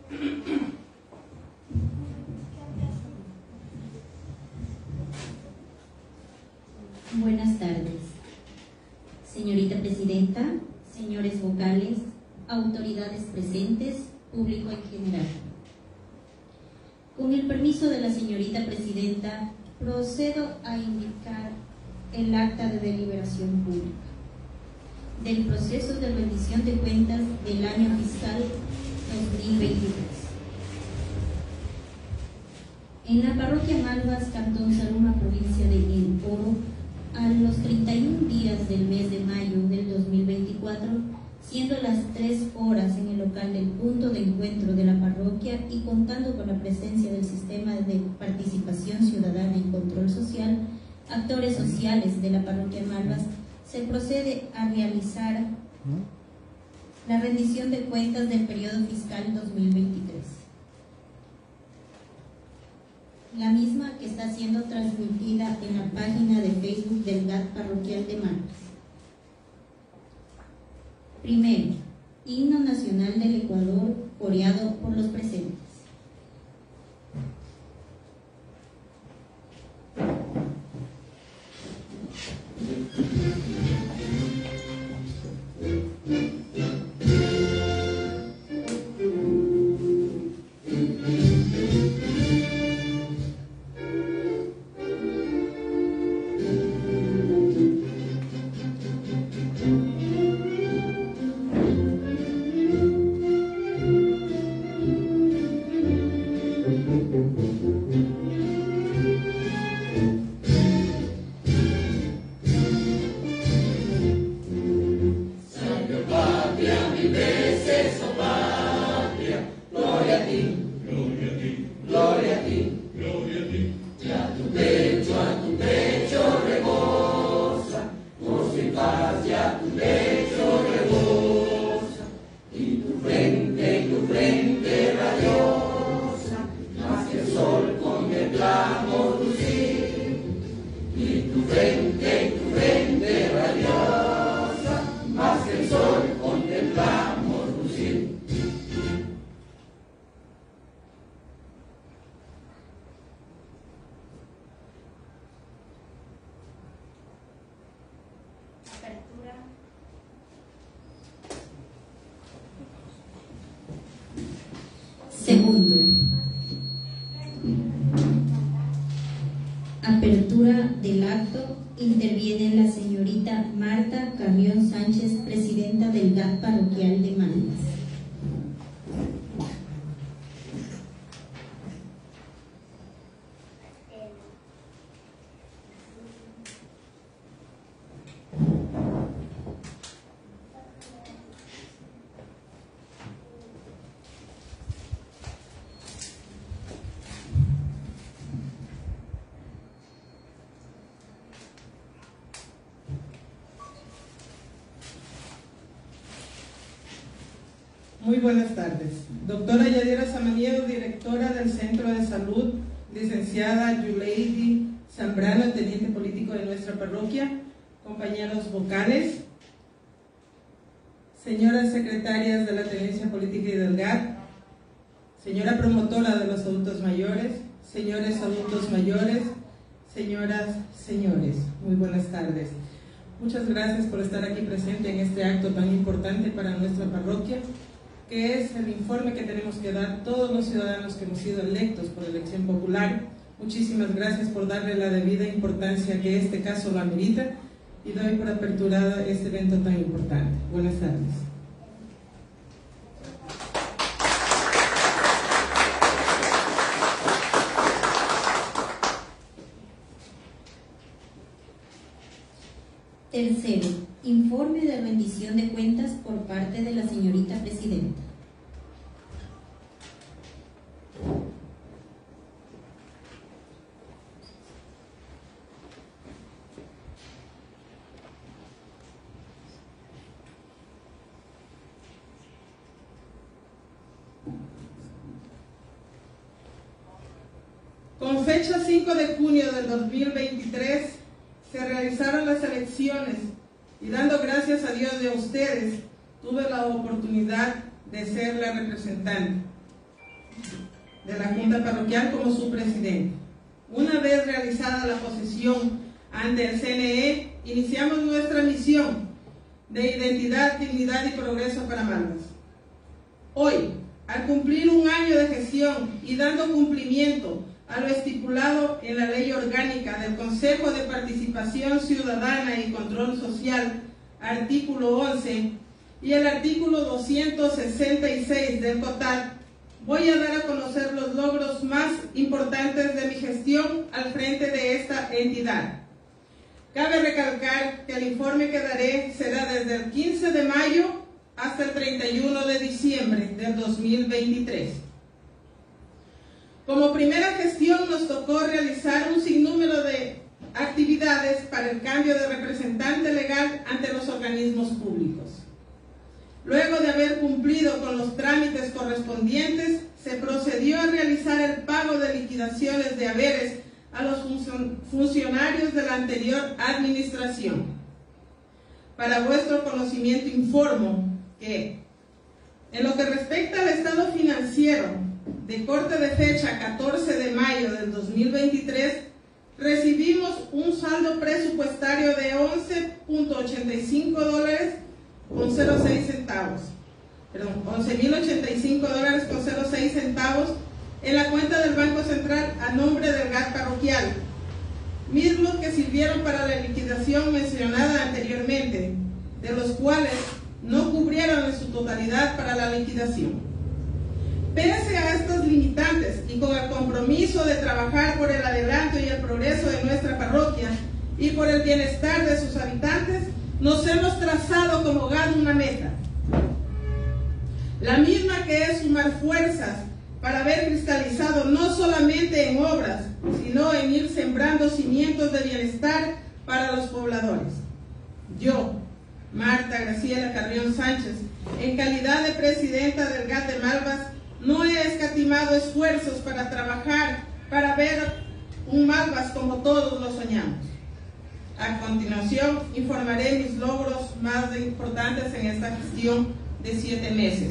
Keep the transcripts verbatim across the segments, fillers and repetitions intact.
Buenas tardes, señorita presidenta, señores vocales, autoridades presentes, público en general. Con el permiso de la señorita presidenta, procedo a indicar el acta de deliberación pública del proceso de rendición de cuentas del año fiscal dos mil veintitrés. En la parroquia Malvas, Cantón Zaruma, provincia de El Oro, a los treinta y un días del mes de mayo del dos mil veinticuatro, siendo las tres horas en el local del punto de encuentro de la parroquia y contando con la presencia del sistema de participación ciudadana y control social, actores sociales de la parroquia Malvas, se procede a realizar la rendición de cuentas del periodo fiscal dos mil veintitrés. La misma que está siendo transmitida en la página de Facebook del G A T parroquial de Malvas. Primero, himno nacional del Ecuador, coreado por los presentes. Segundo, apertura del acto, interviene la señorita Marta Carrión Sánchez, presidenta del G A T parroquial de Malvas. Muy buenas tardes. Doctora Yadira Samaniego, directora del Centro de Salud, licenciada Yuleidi Zambrano, teniente político de nuestra parroquia, compañeros vocales, señoras secretarias de la Tenencia Política y del G A T, señora promotora de los adultos mayores, señores adultos mayores, señoras, señores, muy buenas tardes. Muchas gracias por estar aquí presente en este acto tan importante para nuestra parroquia, que es el informe que tenemos que dar todos los ciudadanos que hemos sido electos por elección popular. Muchísimas gracias por darle la debida importancia que este caso lo amerita y doy por aperturada este evento tan importante. Buenas tardes. Tercero, informe de rendición de cuentas por parte de la señorita presidenta. Con fecha cinco de junio del dos mil veintitrés, se realizaron las elecciones y dando gracias a Dios de ustedes, tuve la oportunidad de ser la representante. de la Junta Parroquial como su presidente. Una vez realizada la posesión ante el C N E, iniciamos nuestra misión de identidad, dignidad y progreso para Malvas. Hoy, al cumplir un año de gestión y dando cumplimiento a lo estipulado en la Ley Orgánica del Consejo de Participación Ciudadana y Control Social, artículo once, y el artículo doscientos sesenta y seis del COTAD, voy a dar a conocer los logros más importantes de mi gestión al frente de esta entidad. Cabe recalcar que el informe que daré será desde el quince de mayo hasta el treinta y uno de diciembre del dos mil veintitrés. Como primera gestión nos tocó realizar un sinnúmero de actividades para el cambio de representante legal ante los organismos públicos. Luego de haber cumplido con los trámites correspondientes, se procedió a realizar el pago de liquidaciones de haberes a los funcionarios de la anterior administración. Para vuestro conocimiento informo que, en lo que respecta al estado financiero de corte de fecha catorce de mayo del dos mil veintitrés, recibimos un saldo presupuestario de once punto ochenta y cinco dólares con cero seis centavos, perdón, once mil ochenta y cinco dólares con cero seis centavos en la cuenta del Banco Central a nombre del G A T parroquial, mismos que sirvieron para la liquidación mencionada anteriormente, de los cuales no cubrieron en su totalidad para la liquidación. Pese a estos limitantes y con el compromiso de trabajar por el adelanto y el progreso de nuestra parroquia y por el bienestar de sus habitantes, nos hemos trazado como G A D una meta, la misma que es sumar fuerzas para haber cristalizado no solamente en obras, sino en ir sembrando cimientos de bienestar para los pobladores. Yo, Marta Graciela Carrión Sánchez, en calidad de presidenta del G A T de Malvas, no he escatimado esfuerzos para trabajar para ver un Malvas como todos lo soñamos. A continuación, informaré mis logros más importantes en esta gestión de siete meses.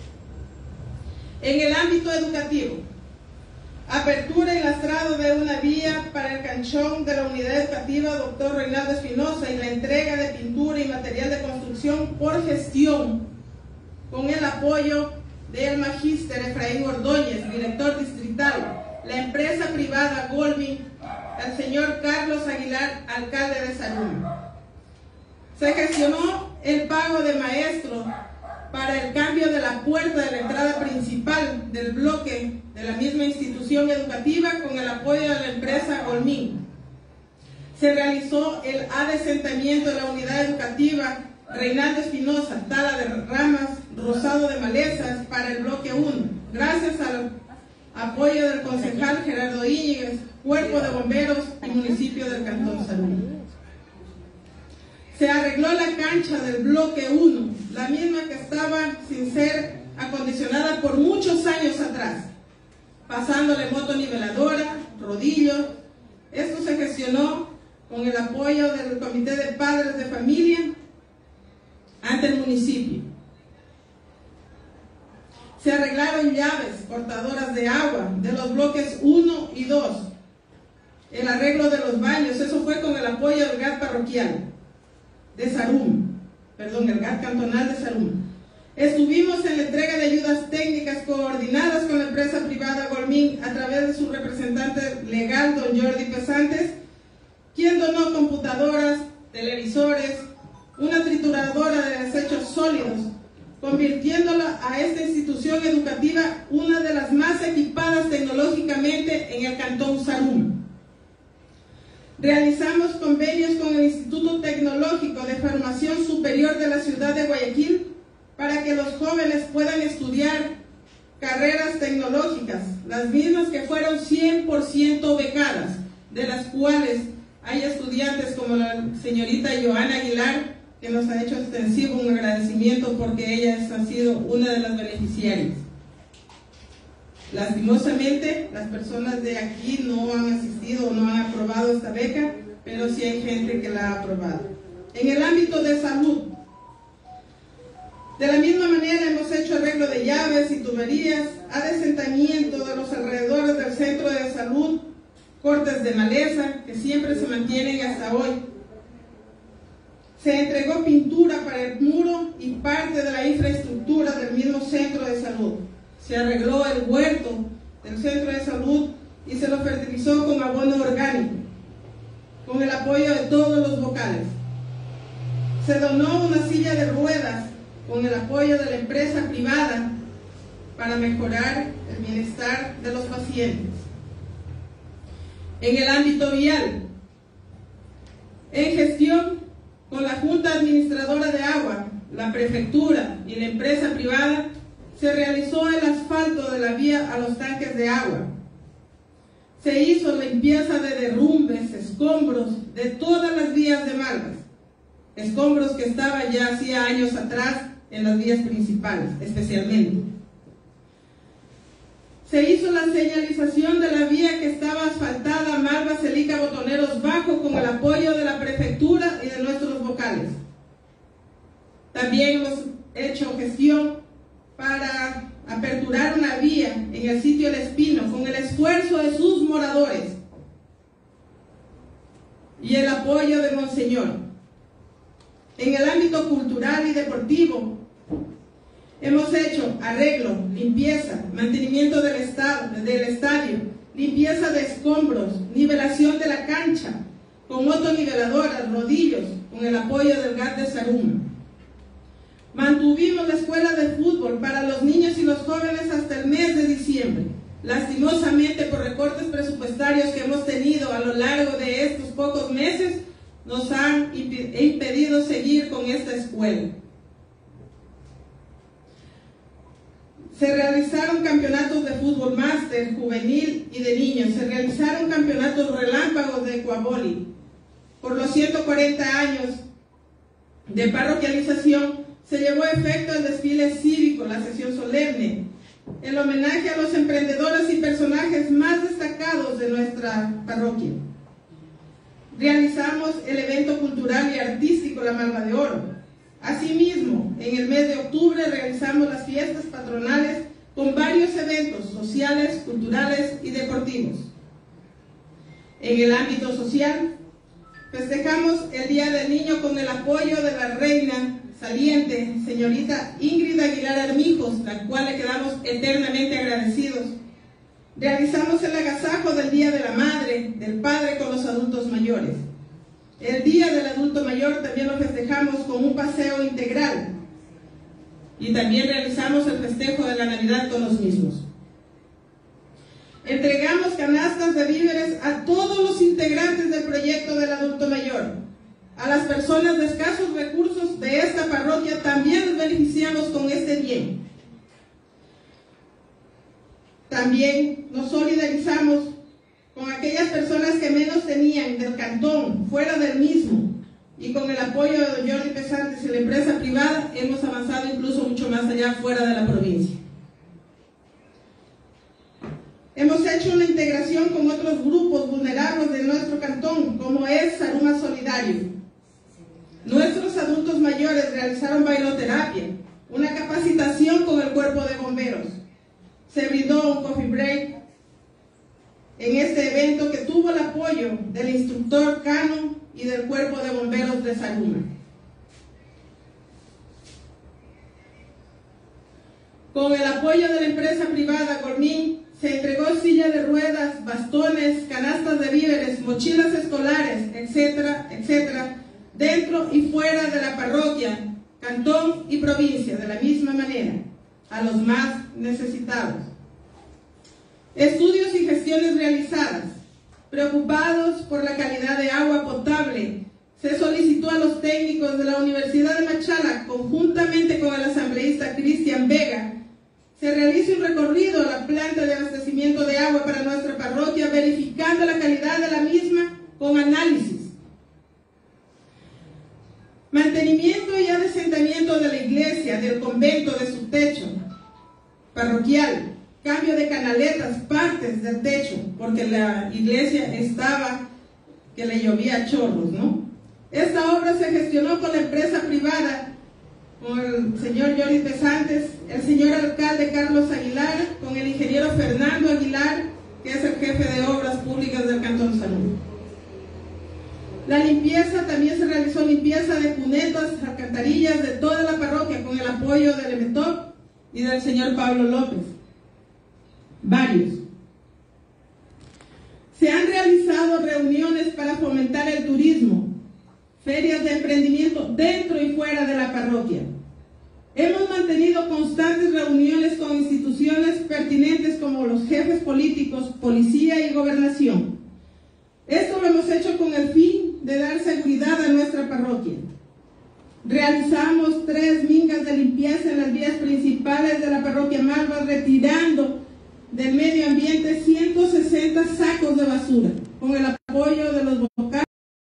En el ámbito educativo, apertura y lastrado de una vía para el canchón de la unidad educativa Doctor Reinaldo Espinosa y la entrega de pintura y material de construcción por gestión, con el apoyo del magíster Efraín Ordóñez, director distrital, la empresa privada Golmi, el señor Carlos Aguilar, alcalde de Salum. Se gestionó el pago de maestros para el cambio de la puerta de la entrada principal del bloque de la misma institución educativa con el apoyo de la empresa Golmín. Se realizó el adesentamiento de la unidad educativa Reinaldo Espinosa, tala de ramas, rosado de malezas para el bloque uno, gracias al apoyo del concejal Gerardo Íñiguez, Cuerpo de Bomberos y municipio del Cantón Salum. Se arregló la cancha del bloque uno, la misma que estaba sin ser acondicionada por muchos años atrás, pasándole motoniveladora, rodillos. Esto se gestionó con el apoyo del Comité de Padres de Familia ante el municipio. Se arreglaron llaves cortadoras de agua de los bloques uno y dos. El arreglo de los baños, eso fue con el apoyo del G A T parroquial de Salum, perdón, el G A T cantonal de Salum. Estuvimos en la entrega de ayudas técnicas coordinadas con la empresa privada Golmín a través de su representante legal, don Jordi Pesantes, quien donó computadoras, televisores, una trituradora de desechos sólidos, convirtiéndola a esta institución educativa una de las más equipadas tecnológicamente en el Cantón Salum. Realizamos convenios con el Instituto Tecnológico de Formación Superior de la ciudad de Guayaquil para que los jóvenes puedan estudiar carreras tecnológicas, las mismas que fueron cien por ciento becadas, de las cuales hay estudiantes como la señorita Joana Aguilar, que nos ha hecho extensivo un agradecimiento porque ella ha sido una de las beneficiarias. Lastimosamente, las personas de aquí no han asistido o no han aprobado esta beca, pero sí hay gente que la ha aprobado. En el ámbito de salud, De la misma manera hemos hecho arreglo de llaves y tuberías, adesentamiento de los alrededores del centro de salud, cortes de maleza que siempre se mantienen hasta hoy. Se entregó pintura para el muro y parte de la infraestructura del mismo centro de salud. Se arregló el huerto del centro de salud y se lo fertilizó con abono orgánico, con el apoyo de todos los vocales. Se donó una silla de ruedas con el apoyo de la empresa privada para mejorar el bienestar de los pacientes. En el ámbito vial, en gestión con la Junta Administradora de Agua, la Prefectura y la empresa privada, se realizó el asfalto de la vía a los tanques de agua. Se hizo limpieza de derrumbes, escombros de todas las vías de Malvas, escombros que estaban ya hacía años atrás en las vías principales, especialmente. Se hizo la señalización de la vía que estaba asfaltada Malva, Celica, Botoneros Bajo, con el apoyo de la prefectura y de nuestros vocales. También hemos hecho gestión para aperturar una vía en el sitio El Espino, con el esfuerzo de sus moradores y el apoyo de Monseñor. En el ámbito cultural y deportivo, hemos hecho arreglo, limpieza, mantenimiento del, estado, del estadio, limpieza de escombros, nivelación de la cancha, con motoniveladoras, rodillos, con el apoyo del G A T de Zaruma. Mantuvimos la escuela de fútbol para los niños y los jóvenes hasta el mes de diciembre. Lastimosamente, por recortes presupuestarios que hemos tenido a lo largo de estos pocos meses, nos han impedido seguir con esta escuela. Se realizaron campeonatos de fútbol máster, juvenil y de niños. Se realizaron campeonatos relámpagos de ecuaboli. Por los ciento cuarenta años de parroquialización, se llevó a efecto el desfile cívico, la sesión solemne, el homenaje a los emprendedores y personajes más destacados de nuestra parroquia. Realizamos el evento cultural y artístico La Malva de Oro. Asimismo, en el mes de octubre realizamos las fiestas patronales con varios eventos sociales, culturales y deportivos. En el ámbito social, festejamos el Día del Niño con el apoyo de la reina saliente, señorita Ingrid Aguilar Armijos, la cual le quedamos eternamente agradecidos. Realizamos el agasajo del Día de la Madre, del Padre con los adultos mayores. El Día del Adulto Mayor también lo festejamos con un paseo integral. Y también realizamos el festejo de la Navidad con los mismos. Entregamos canastas de víveres a todos los integrantes del proyecto del adulto mayor. A las personas de escasos recursos de esta parroquia también nos beneficiamos con este bien. También nos solidarizamos con aquellas personas que menos tenían del cantón, fuera del mismo, y con el apoyo de don Jordi Pesantes y la empresa privada hemos avanzado incluso mucho más allá, fuera de la provincia. Hemos hecho una integración con otros grupos vulnerables de nuestro cantón, como es Zaruma Solidario. Nuestros adultos mayores realizaron bailoterapia, una capacitación con el cuerpo de bomberos. Se brindó un coffee break en este evento que tuvo el apoyo del instructor Cano y del cuerpo de bomberos de Zaruma. Con el apoyo de la empresa privada Gormín, se entregó silla de ruedas, bastones, canastas de víveres, mochilas escolares, etcétera, etcétera, dentro y fuera de la parroquia, cantón y provincia, de la misma manera, a los más necesitados. Estudios y gestiones realizadas. Preocupados por la calidad de agua potable, se solicitó a los técnicos de la Universidad de Machala, conjuntamente con el asambleísta Cristian Vega, se realice un recorrido a la planta de abastecimiento de agua para nuestra parroquia, verificando la calidad de la misma con análisis. Mantenimiento y adesentamiento de la iglesia, del convento, de su techo parroquial. Cambio de canaletas, partes del techo, porque la iglesia estaba que le llovía a chorros, ¿no? Esta obra se gestionó con la empresa privada, con el señor Yoris Besantes, el señor alcalde Carlos Aguilar, con el ingeniero Fernando Aguilar, que es el jefe de obras públicas del Cantón Salud. La limpieza, también se realizó limpieza de cunetas, alcantarillas de toda la parroquia con el apoyo del E M E T O P y del señor Pablo López. Varios. Se han realizado reuniones para fomentar el turismo, ferias de emprendimiento dentro y fuera de la parroquia. Hemos mantenido constantes reuniones con instituciones pertinentes como los jefes políticos, policía y gobernación. Esto lo hemos hecho con el fin de dar seguridad a nuestra parroquia. Realizamos tres mingas de limpieza en las vías principales de la parroquia Malvas, retirando del medio ambiente ciento sesenta sacos de basura, con el apoyo de los vocales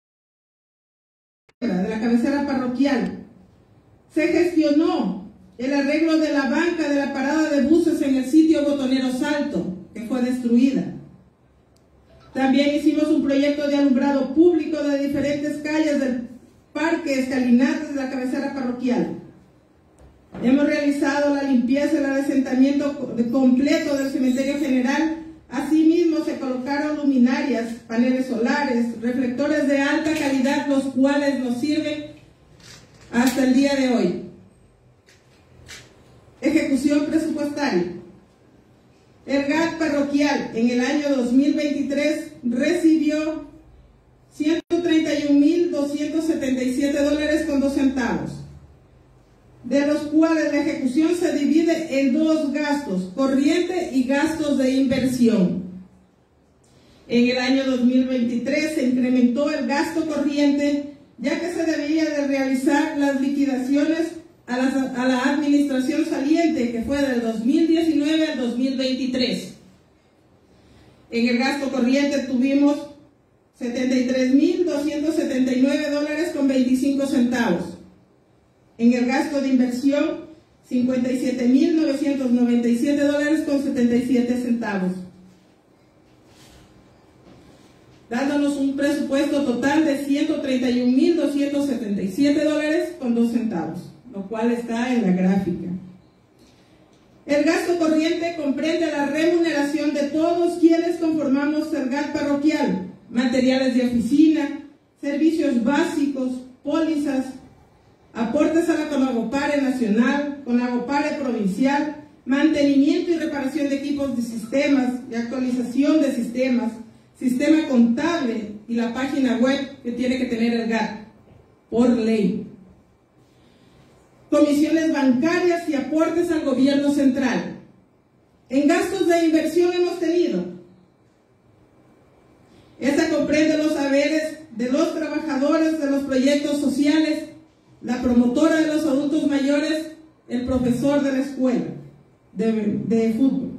de la cabecera parroquial. Se gestionó el arreglo de la banca de la parada de buses en el sitio Botonero Salto, que fue destruida. También hicimos un proyecto de alumbrado público de diferentes calles del Parque Escalinatas de la cabecera parroquial. Hemos realizado la limpieza y el asentamiento completo del cementerio general. Asimismo, se colocaron luminarias, paneles solares, reflectores de alta calidad, los cuales nos sirven hasta el día de hoy. Ejecución presupuestaria. El G A T parroquial en el año dos mil veintitrés recibió ciento treinta y un mil doscientos setenta y siete dólares con dos centavos, de los cuales la ejecución se divide en dos gastos, corriente y gastos de inversión. En el año dos mil veintitrés se incrementó el gasto corriente, ya que se debía de realizar las liquidaciones a la, a la administración saliente, que fue del dos mil diecinueve al dos mil veintitrés. En el gasto corriente tuvimos setenta y tres mil doscientos setenta y nueve dólares con veinticinco centavos. En el gasto de inversión, cincuenta y siete mil novecientos noventa y siete dólares con setenta y siete centavos. Dándonos un presupuesto total de ciento treinta y un mil doscientos setenta y siete dólares con dos centavos, lo cual está en la gráfica. El gasto corriente comprende la remuneración de todos quienes conformamos el G A T parroquial, materiales de oficina, servicios básicos, pólizas, aportes a la Conagopare nacional, Conagopare provincial, mantenimiento y reparación de equipos de sistemas y actualización de sistemas, sistema contable y la página web que tiene que tener el G A T por ley. Comisiones bancarias y aportes al gobierno central. En gastos de inversión hemos tenido. Esta comprende los haberes de los trabajadores de los proyectos sociales, la promotora de los adultos mayores, el profesor de la escuela de, de fútbol.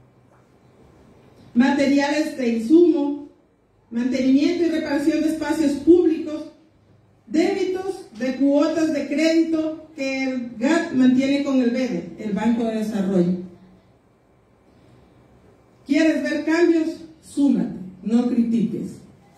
Materiales de insumo, mantenimiento y reparación de espacios públicos, débitos de cuotas de crédito que el G A T mantiene con el B E D E, el Banco de Desarrollo. ¿Quieres ver cambios? Súmate, no critiques.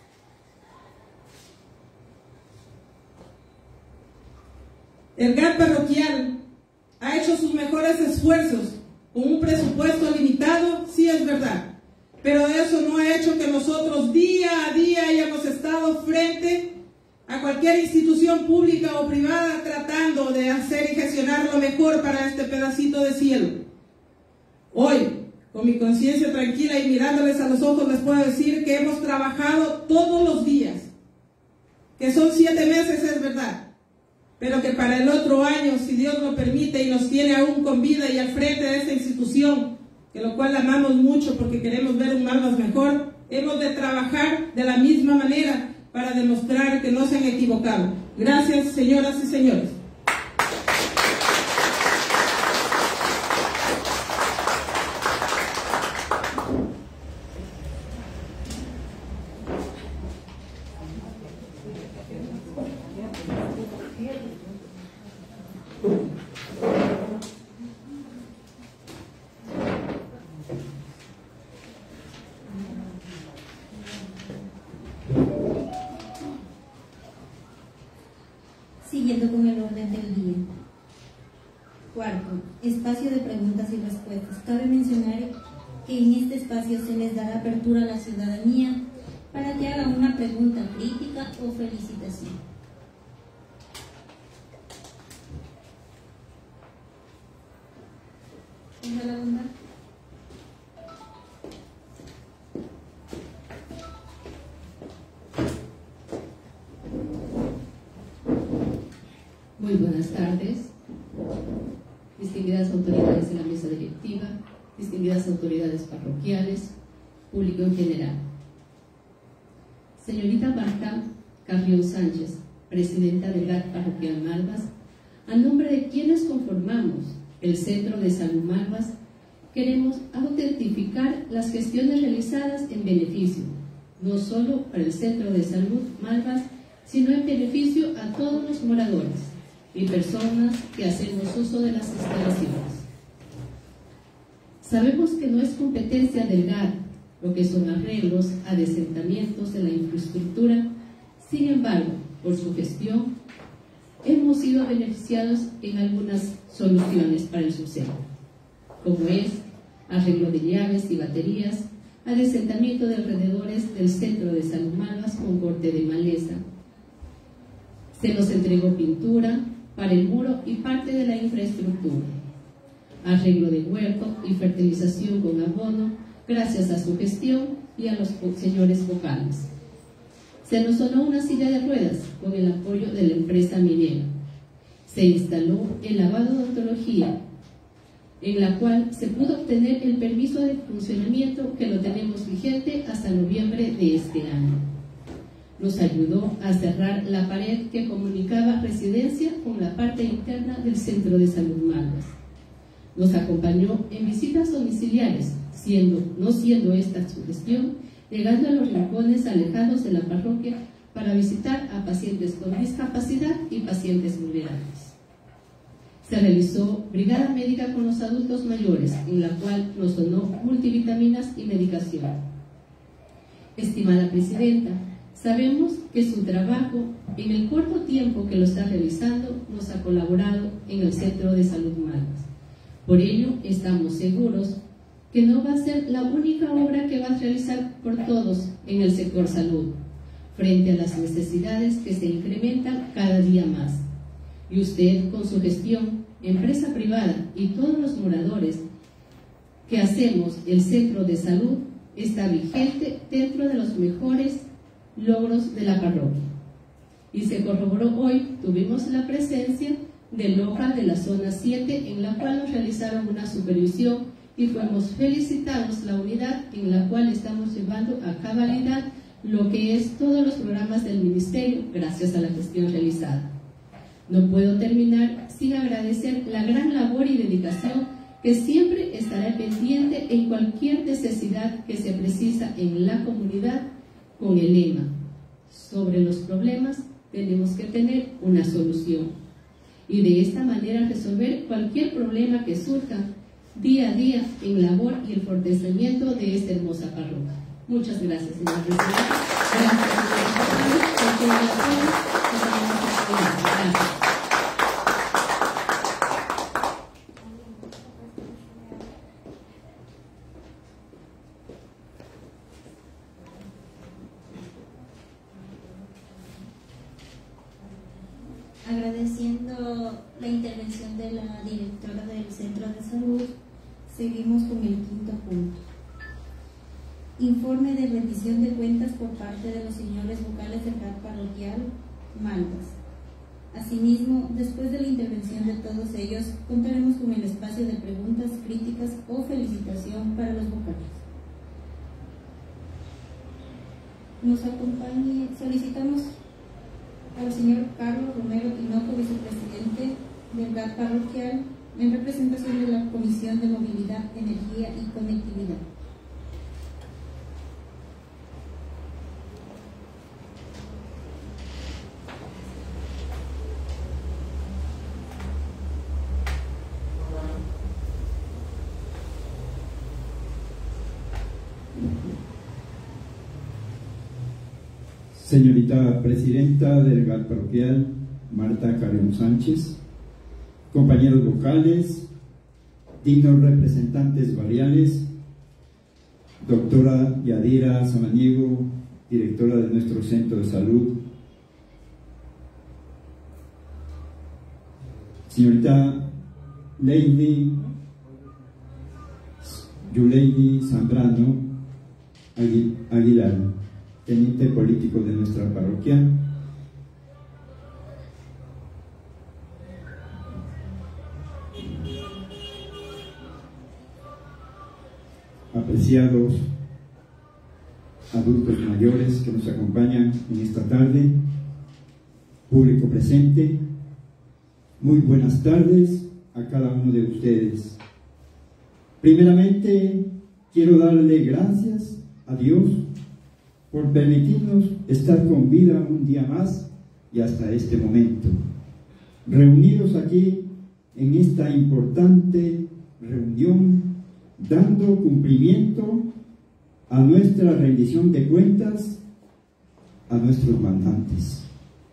El G A T parroquial ha hecho sus mejores esfuerzos con un presupuesto limitado, sí es verdad, pero eso no ha hecho que nosotros día a día hayamos estado frente a cualquier institución pública o privada tratando de hacer y gestionar lo mejor para este pedacito de cielo. Hoy, con mi conciencia tranquila y mirándoles a los ojos, les puedo decir que hemos trabajado todos los días, que son siete meses, es verdad, pero que para el otro año, si Dios lo permite y nos tiene aún con vida y al frente de esta institución, que lo cual amamos mucho porque queremos ver un Malvas mejor, hemos de trabajar de la misma manera para demostrar que no se han equivocado. Gracias, señoras y señores. Siguiendo con el orden espacio de preguntas y respuestas. Cabe mencionar que en este espacio se les dará apertura a la ciudadanía para que hagan una pregunta crítica o felicitación. Tenga la bondad. Muy buenas tardes, distinguidas autoridades de la mesa directiva, distinguidas autoridades parroquiales, público en general. Señorita Marta Carrión Sánchez, presidenta del G A T Parroquial Malvas, a nombre de quienes conformamos el Centro de Salud Malvas, queremos autentificar las gestiones realizadas en beneficio, no solo para el Centro de Salud Malvas, sino en beneficio a todos los moradores y personas que hacemos uso de las instalaciones. Sabemos que no es competencia del G A T lo que son arreglos, adesentamientos de la infraestructura. Sin embargo, por su gestión, hemos sido beneficiados en algunas soluciones para el subsuelo, como es arreglo de llaves y baterías, adesentamiento de alrededores del Centro de Salud Malvas con corte de maleza. Se nos entregó pintura para el muro y parte de la infraestructura, arreglo de huerto y fertilización con abono gracias a su gestión y a los señores vocales. Se nos donó una silla de ruedas con el apoyo de la empresa minera. Se instaló el lavado de odontología, en la cual se pudo obtener el permiso de funcionamiento que lo tenemos vigente hasta noviembre de este año. Nos ayudó a cerrar la pared que comunicaba residencia con la parte interna del Centro de Salud Malvas. Nos acompañó en visitas domiciliares, siendo, no siendo esta su gestión, llegando a los rincones alejados de la parroquia para visitar a pacientes con discapacidad y pacientes vulnerables. Se realizó brigada médica con los adultos mayores, en la cual nos donó multivitaminas y medicación. Estimada Presidenta, sabemos que su trabajo, en el corto tiempo que lo está realizando, nos ha colaborado en el Centro de Salud Malvas. Por ello, estamos seguros que no va a ser la única obra que va a realizar por todos en el sector salud, frente a las necesidades que se incrementan cada día más. Y usted, con su gestión, empresa privada y todos los moradores que hacemos el Centro de Salud, está vigente dentro de los mejores logros de la parroquia. Y se corroboró hoy, tuvimos la presencia del local de la zona siete, en la cual nos realizaron una supervisión y fuimos felicitados la unidad en la cual estamos llevando a cabalidad lo que es todos los programas del ministerio gracias a la gestión realizada. No puedo terminar sin agradecer la gran labor y dedicación que siempre estará pendiente en cualquier necesidad que se precisa en la comunidad, con el lema: sobre los problemas tenemos que tener una solución, y de esta manera resolver cualquier problema que surja día a día en labor y el fortalecimiento de esta hermosa parroquia. Muchas gracias, señora Presidenta. Gracias. Agradeciendo la intervención de la directora del Centro de Salud, seguimos con el quinto punto. Informe de rendición de cuentas por parte de los señores vocales del G A T Parroquial Malvas. Asimismo, después de la intervención de todos ellos, contaremos con el espacio de preguntas, críticas o felicitación para los vocales. Nos acompañe, solicitamos al señor Carlos Romero Tinoco, vicepresidente del G A T Parroquial, en representación de la Comisión de Movilidad, Energía y Conectividad. Señorita Presidenta del G A T Parroquial, Marta Carrión Sánchez, compañeros vocales, dignos representantes barriales, doctora Yadira Samaniego, directora de nuestro centro de salud, señorita Lady Yuleidi Zambrano Aguilar, teniente político de nuestra parroquia, apreciados adultos mayores que nos acompañan en esta tarde, público presente, muy buenas tardes a cada uno de ustedes. Primeramente, quiero darle gracias a Dios por permitirnos estar con vida un día más y hasta este momento, reunidos aquí en esta importante reunión, dando cumplimiento a nuestra rendición de cuentas a nuestros mandantes.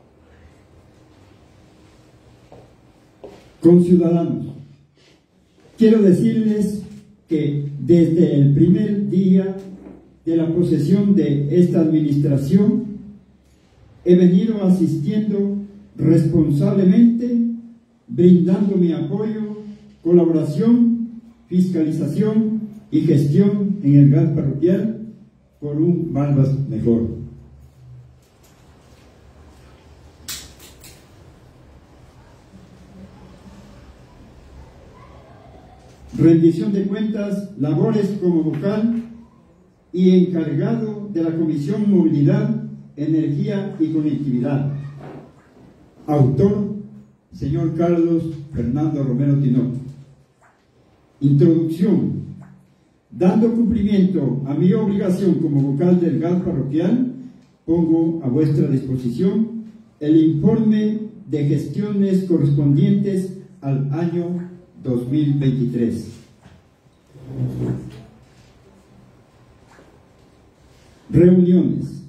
Conciudadanos, quiero decirles que desde el primer día de la posesión de esta administración he venido asistiendo responsablemente, brindando mi apoyo, colaboración, fiscalización y gestión en el G A D parroquial por un Malvas mejor. Rendición de cuentas, labores como vocal y encargado de la Comisión Movilidad, Energía y Conectividad. Autor, señor Carlos Fernando Romero Tinoco. Introducción. Dando cumplimiento a mi obligación como vocal del G A D parroquial, pongo a vuestra disposición el informe de gestiones correspondientes al año dos mil veintitrés. Reuniones.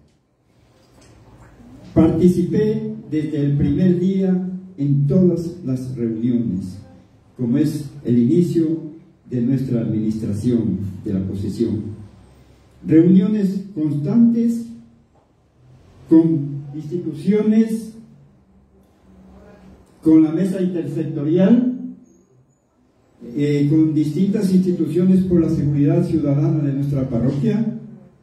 Participé desde el primer día en todas las reuniones, como es el inicio de nuestra administración de la posesión. Reuniones constantes con instituciones, con la mesa intersectorial, eh, con distintas instituciones por la seguridad ciudadana de nuestra parroquia.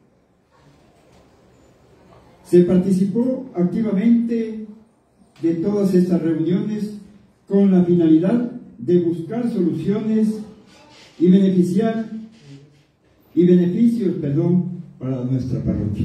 Se participó activamente de todas estas reuniones con la finalidad de buscar soluciones y beneficiar y beneficios, perdón, para nuestra parroquia.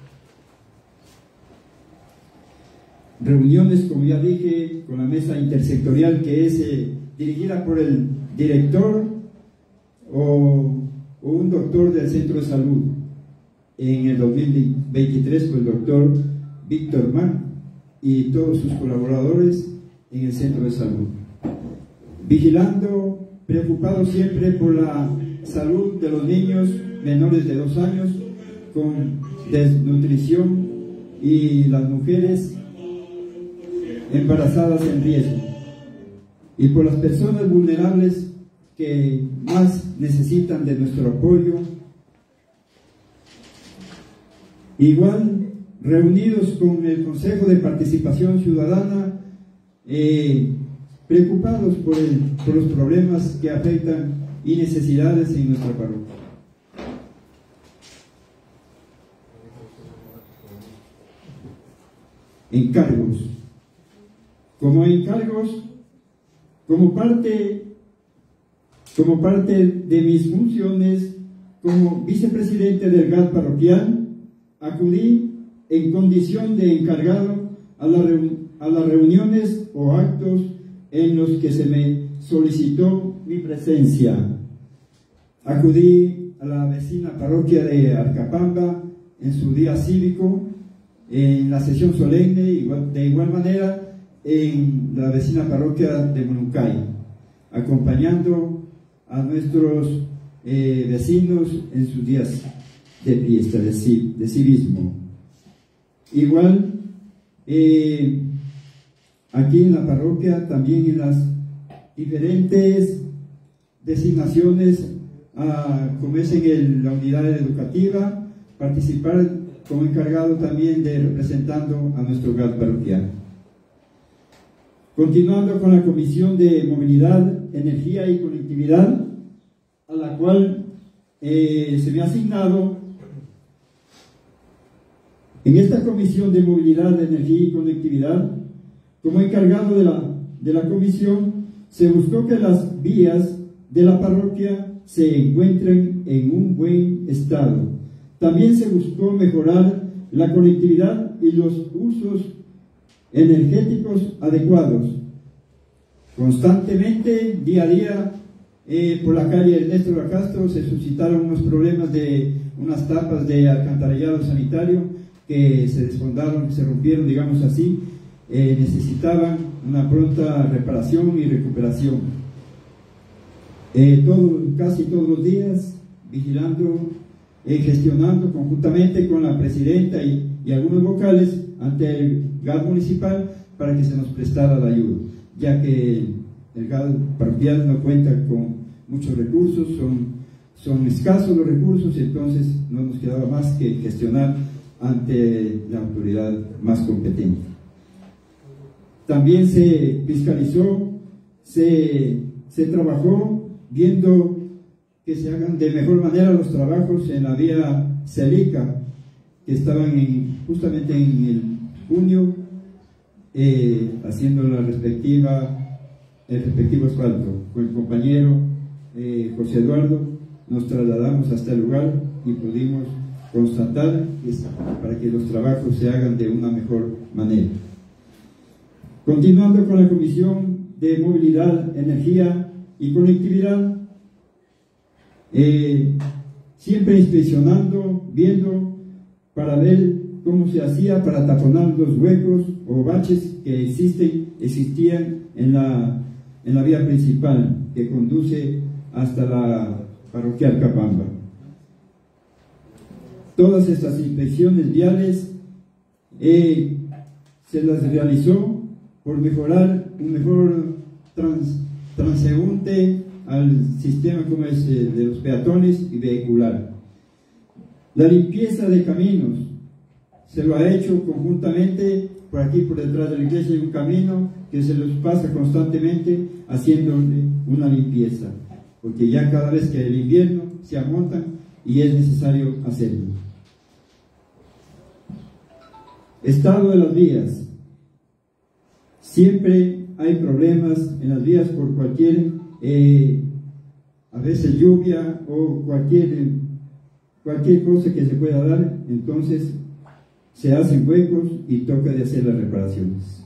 Reuniones, como ya dije, con la mesa intersectorial, que es eh, dirigida por el director o, o un doctor del centro de salud. En el dos mil veintitrés fue el doctor Víctor Mann y todos sus colaboradores en el centro de salud, vigilando, preocupado siempre por la salud de los niños menores de dos años con desnutrición y las mujeres embarazadas en riesgo, y por las personas vulnerables que más necesitan de nuestro apoyo. Igual, reunidos con el Consejo de Participación Ciudadana, eh, preocupados por, el, por los problemas que afectan y necesidades en nuestra parroquia. Encargos. Como encargos, como parte, como parte de mis funciones como vicepresidente del G A D parroquial, acudí en condición de encargado a, la a las reuniones o actos en los que se me solicitó mi presencia. Acudí a la vecina parroquia de Arcapamba en su día cívico, en la sesión solemne, igual, de igual manera en la vecina parroquia de Monuncay, acompañando a nuestros eh, vecinos en sus días de fiesta, de, de civismo. Igual, eh, aquí en la parroquia, también en las diferentes designaciones a, como es en el, la unidad educativa, participar como encargado también de representando a nuestro G A D parroquial. Continuando con la Comisión de Movilidad, Energía y Conectividad, a la cual eh, se me ha asignado. En esta Comisión de Movilidad, Energía y Conectividad, como encargado de la, de la comisión, se buscó que las vías de la parroquia se encuentren en un buen estado. También se buscó mejorar la conectividad y los usos energéticos adecuados. Constantemente, día a día, eh, por la calle Ernesto Castro se suscitaron unos problemas de unas tapas de alcantarillado sanitario que se desfondaron, que se rompieron, digamos así, eh, necesitaban una pronta reparación y recuperación. Eh, todo, casi todos los días, vigilando, eh, gestionando conjuntamente con la presidenta y, y algunos vocales ante el G A D municipal para que se nos prestara la ayuda, ya que el G A D parroquial no cuenta con muchos recursos, son, son escasos los recursos, y entonces no nos quedaba más que gestionar ante la autoridad más competente. También se fiscalizó, se, se trabajó viendo que se hagan de mejor manera los trabajos en la vía Celica, que estaban en, justamente en el junio, eh, haciendo la respectiva, el respectivo asfalto. Con el compañero eh, José Eduardo nos trasladamos hasta el lugar y pudimos constatar para que los trabajos se hagan de una mejor manera. Continuando con la Comisión de Movilidad, Energía y Conectividad, eh, siempre inspeccionando, viendo para ver cómo se hacía para taponar los huecos o baches que existen, existían en la, en la vía principal que conduce hasta la parroquia Arcapamba. Todas estas inspecciones viales eh, se las realizó por mejorar un mejor trans, transeúnte al sistema como es eh, de los peatones y vehicular. La limpieza de caminos se lo ha hecho conjuntamente. Por aquí por detrás de la iglesia hay un camino que se los pasa constantemente haciéndole una limpieza, porque ya cada vez que el invierno se amontan y es necesario hacerlo. Estado de las vías. Siempre hay problemas en las vías por cualquier, eh, a veces lluvia o cualquier, cualquier cosa que se pueda dar, entonces se hacen huecos y toca de hacer las reparaciones.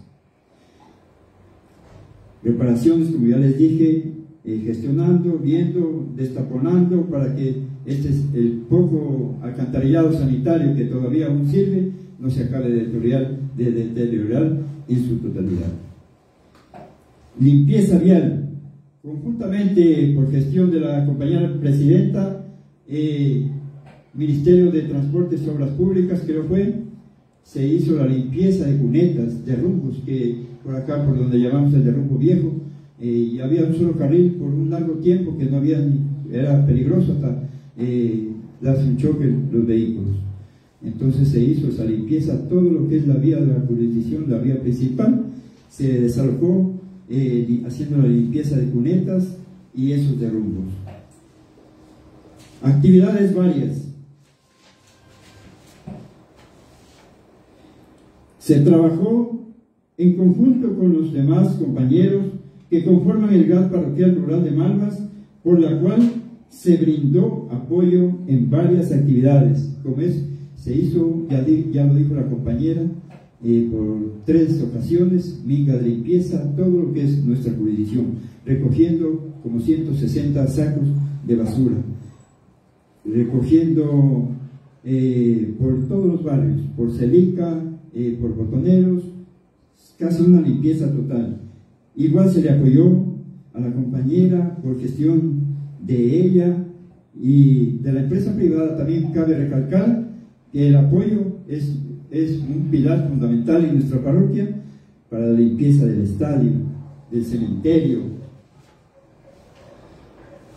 Reparaciones, como ya les dije, eh, gestionando, viendo, destaponando para que este es el poco alcantarillado sanitario que todavía aún sirve, no se acabe de deteriorar, de deteriorar en su totalidad. Limpieza vial, conjuntamente por gestión de la compañera presidenta, eh, Ministerio de Transportes y Obras Públicas, creo fue, se hizo la limpieza de cunetas, derrumbos, que por acá, por donde llamamos el derrumbo viejo, eh, y había un solo carril por un largo tiempo que no había ni, era peligroso hasta eh, darse un choque los vehículos. Entonces se hizo esa limpieza, todo lo que es la vía de la jurisdicción, la vía principal, se desalojó eh, haciendo la limpieza de cunetas y esos derrumbos. Actividades varias. Se trabajó en conjunto con los demás compañeros que conforman el G A D Parroquial Rural de Malvas, por la cual se brindó apoyo en varias actividades, como es, se hizo, ya, di, ya lo dijo la compañera, eh, por tres ocasiones, minga de limpieza, todo lo que es nuestra jurisdicción, recogiendo como ciento sesenta sacos de basura, recogiendo eh, por todos los barrios, por Celica, eh, por Botoneros, casi una limpieza total. Igual se le apoyó a la compañera por gestión de ella y de la empresa privada. También cabe recalcar que el apoyo es, es un pilar fundamental en nuestra parroquia para la limpieza del estadio, del cementerio.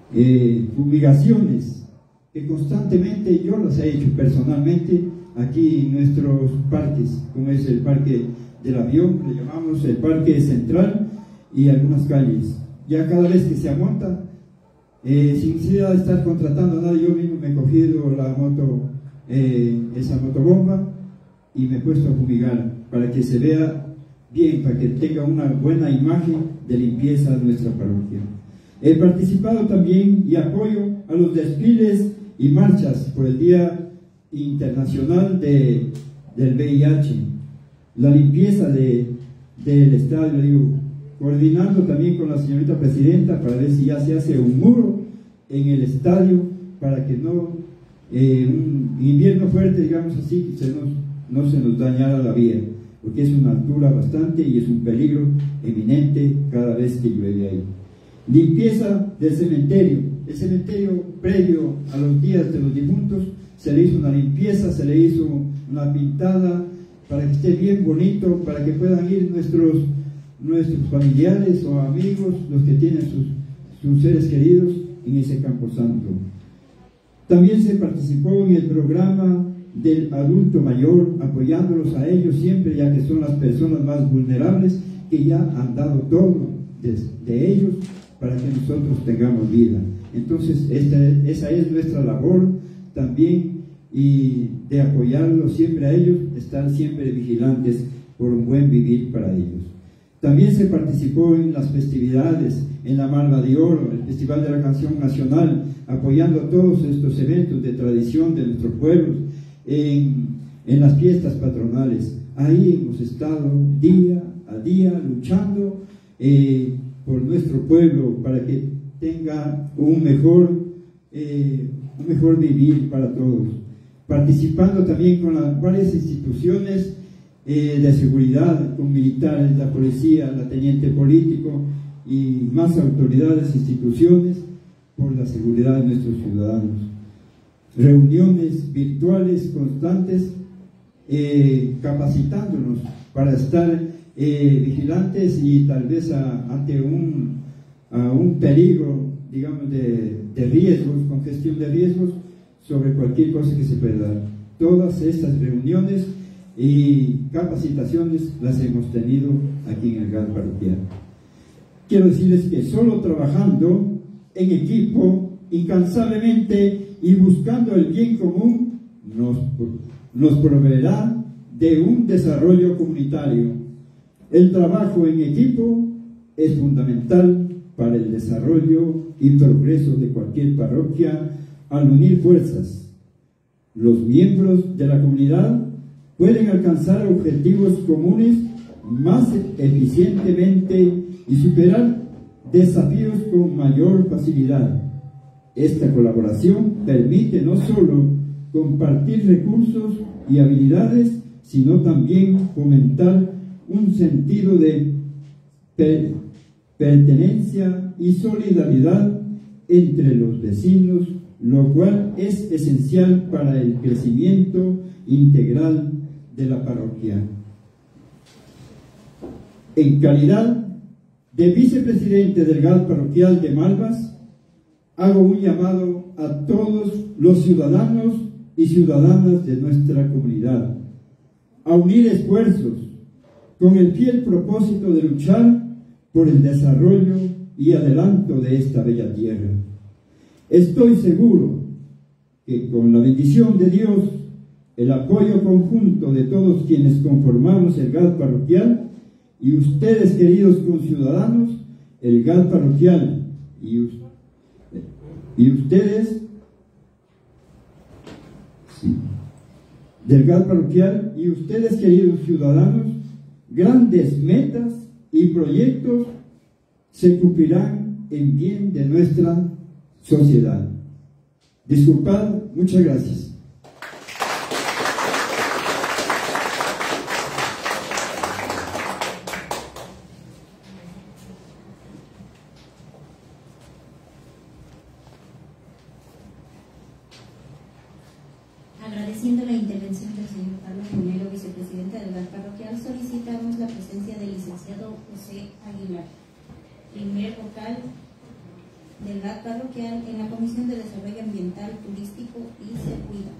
eh, fumigaciones, que constantemente yo las he hecho personalmente aquí en nuestros parques, como es el Parque del Avión, le llamamos el Parque Central, y algunas calles. Ya cada vez que se amonta, eh, sin necesidad de estar contratando a nadie, yo mismo me he cogido la moto, eh, esa motobomba, y me he puesto a fumigar para que se vea bien, para que tenga una buena imagen de limpieza de nuestra parroquia. He participado también y apoyo a los desfiles y marchas por el Día Internacional de, del V I H, la limpieza de, del estadio, digo, coordinando también con la señorita presidenta para ver si ya se hace un muro en el estadio para que no, eh, un invierno fuerte, digamos así, se nos, no se nos dañara la vía, porque es una altura bastante y es un peligro eminente cada vez que llueve ahí. Limpieza del cementerio. El cementerio previo a los días de los difuntos se le hizo una limpieza, se le hizo una pintada para que esté bien bonito, para que puedan ir nuestros, nuestros familiares o amigos, los que tienen sus, sus seres queridos en ese camposanto. También se participó en el programa del adulto mayor, apoyándolos a ellos siempre, ya que son las personas más vulnerables que ya han dado todo de, de ellos para que nosotros tengamos vida. Entonces esta, esa es nuestra labor también, y de apoyarlos siempre a ellos, estar siempre vigilantes por un buen vivir para ellos. También se participó en las festividades, en la Malva de Oro, el Festival de la Canción Nacional, apoyando todos estos eventos de tradición de nuestros pueblos, en, en las fiestas patronales. Ahí hemos estado día a día luchando eh, por nuestro pueblo para que tenga un mejor, eh, un mejor vivir para todos. Participando también con las varias instituciones eh, de seguridad, con militares, la policía, la teniente político y más autoridades, instituciones, por la seguridad de nuestros ciudadanos. Reuniones virtuales constantes, eh, capacitándonos para estar eh, vigilantes y tal vez a, ante un, a un peligro, digamos, de, de riesgos, con gestión de riesgos, sobre cualquier cosa que se pueda dar. Todas estas reuniones y capacitaciones las hemos tenido aquí en el G A D parroquial. Quiero decirles que solo trabajando en equipo, incansablemente y buscando el bien común, nos, nos proveerá de un desarrollo comunitario. El trabajo en equipo es fundamental para el desarrollo y progreso de cualquier parroquia. Al unir fuerzas, los miembros de la comunidad pueden alcanzar objetivos comunes más eficientemente y superar desafíos con mayor facilidad. Esta colaboración permite no solo compartir recursos y habilidades, sino también fomentar un sentido de per pertenencia y solidaridad entre los vecinos, lo cual es esencial para el crecimiento integral de la parroquia. En calidad de vicepresidente del G A D parroquial de Malvas, hago un llamado a todos los ciudadanos y ciudadanas de nuestra comunidad a unir esfuerzos con el fiel propósito de luchar por el desarrollo y adelanto de esta bella tierra. Estoy seguro que con la bendición de Dios, el apoyo conjunto de todos quienes conformamos el G A D parroquial y ustedes, queridos conciudadanos, el G A D parroquial y, y ustedes sí, del G A D parroquial y ustedes, queridos ciudadanos, grandes metas y proyectos se cumplirán en bien de nuestra sociedad. Disculpad, muchas gracias. Agradeciendo la intervención del señor Carlos Romero, vicepresidente del G A D parroquial, solicitamos la presencia del licenciado José Aguilar. Primer vocal del G A T parroquial en la Comisión de Desarrollo Ambiental, Turístico y Seguridad.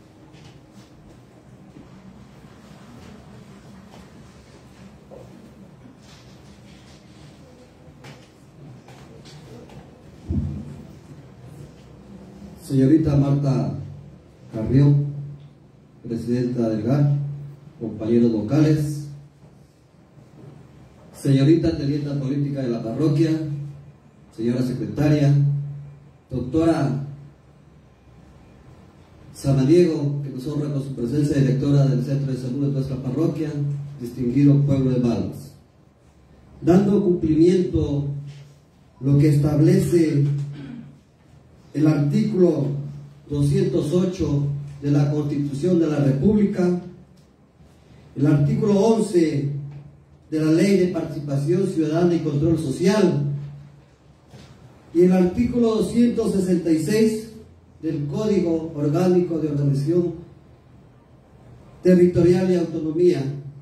Señorita Marta Carrión, presidenta del G A T, compañeros vocales, señorita teniente política de la parroquia, señora secretaria, doctora Samaniego, que nos honra con su presencia, directora del Centro de Salud de nuestra parroquia, distinguido pueblo de Malvas. Dando cumplimiento lo que establece el artículo doscientos ocho de la Constitución de la República, el artículo once de la Ley de Participación Ciudadana y Control Social y el artículo doscientos sesenta y seis del Código Orgánico de Organización Territorial y Autonomía.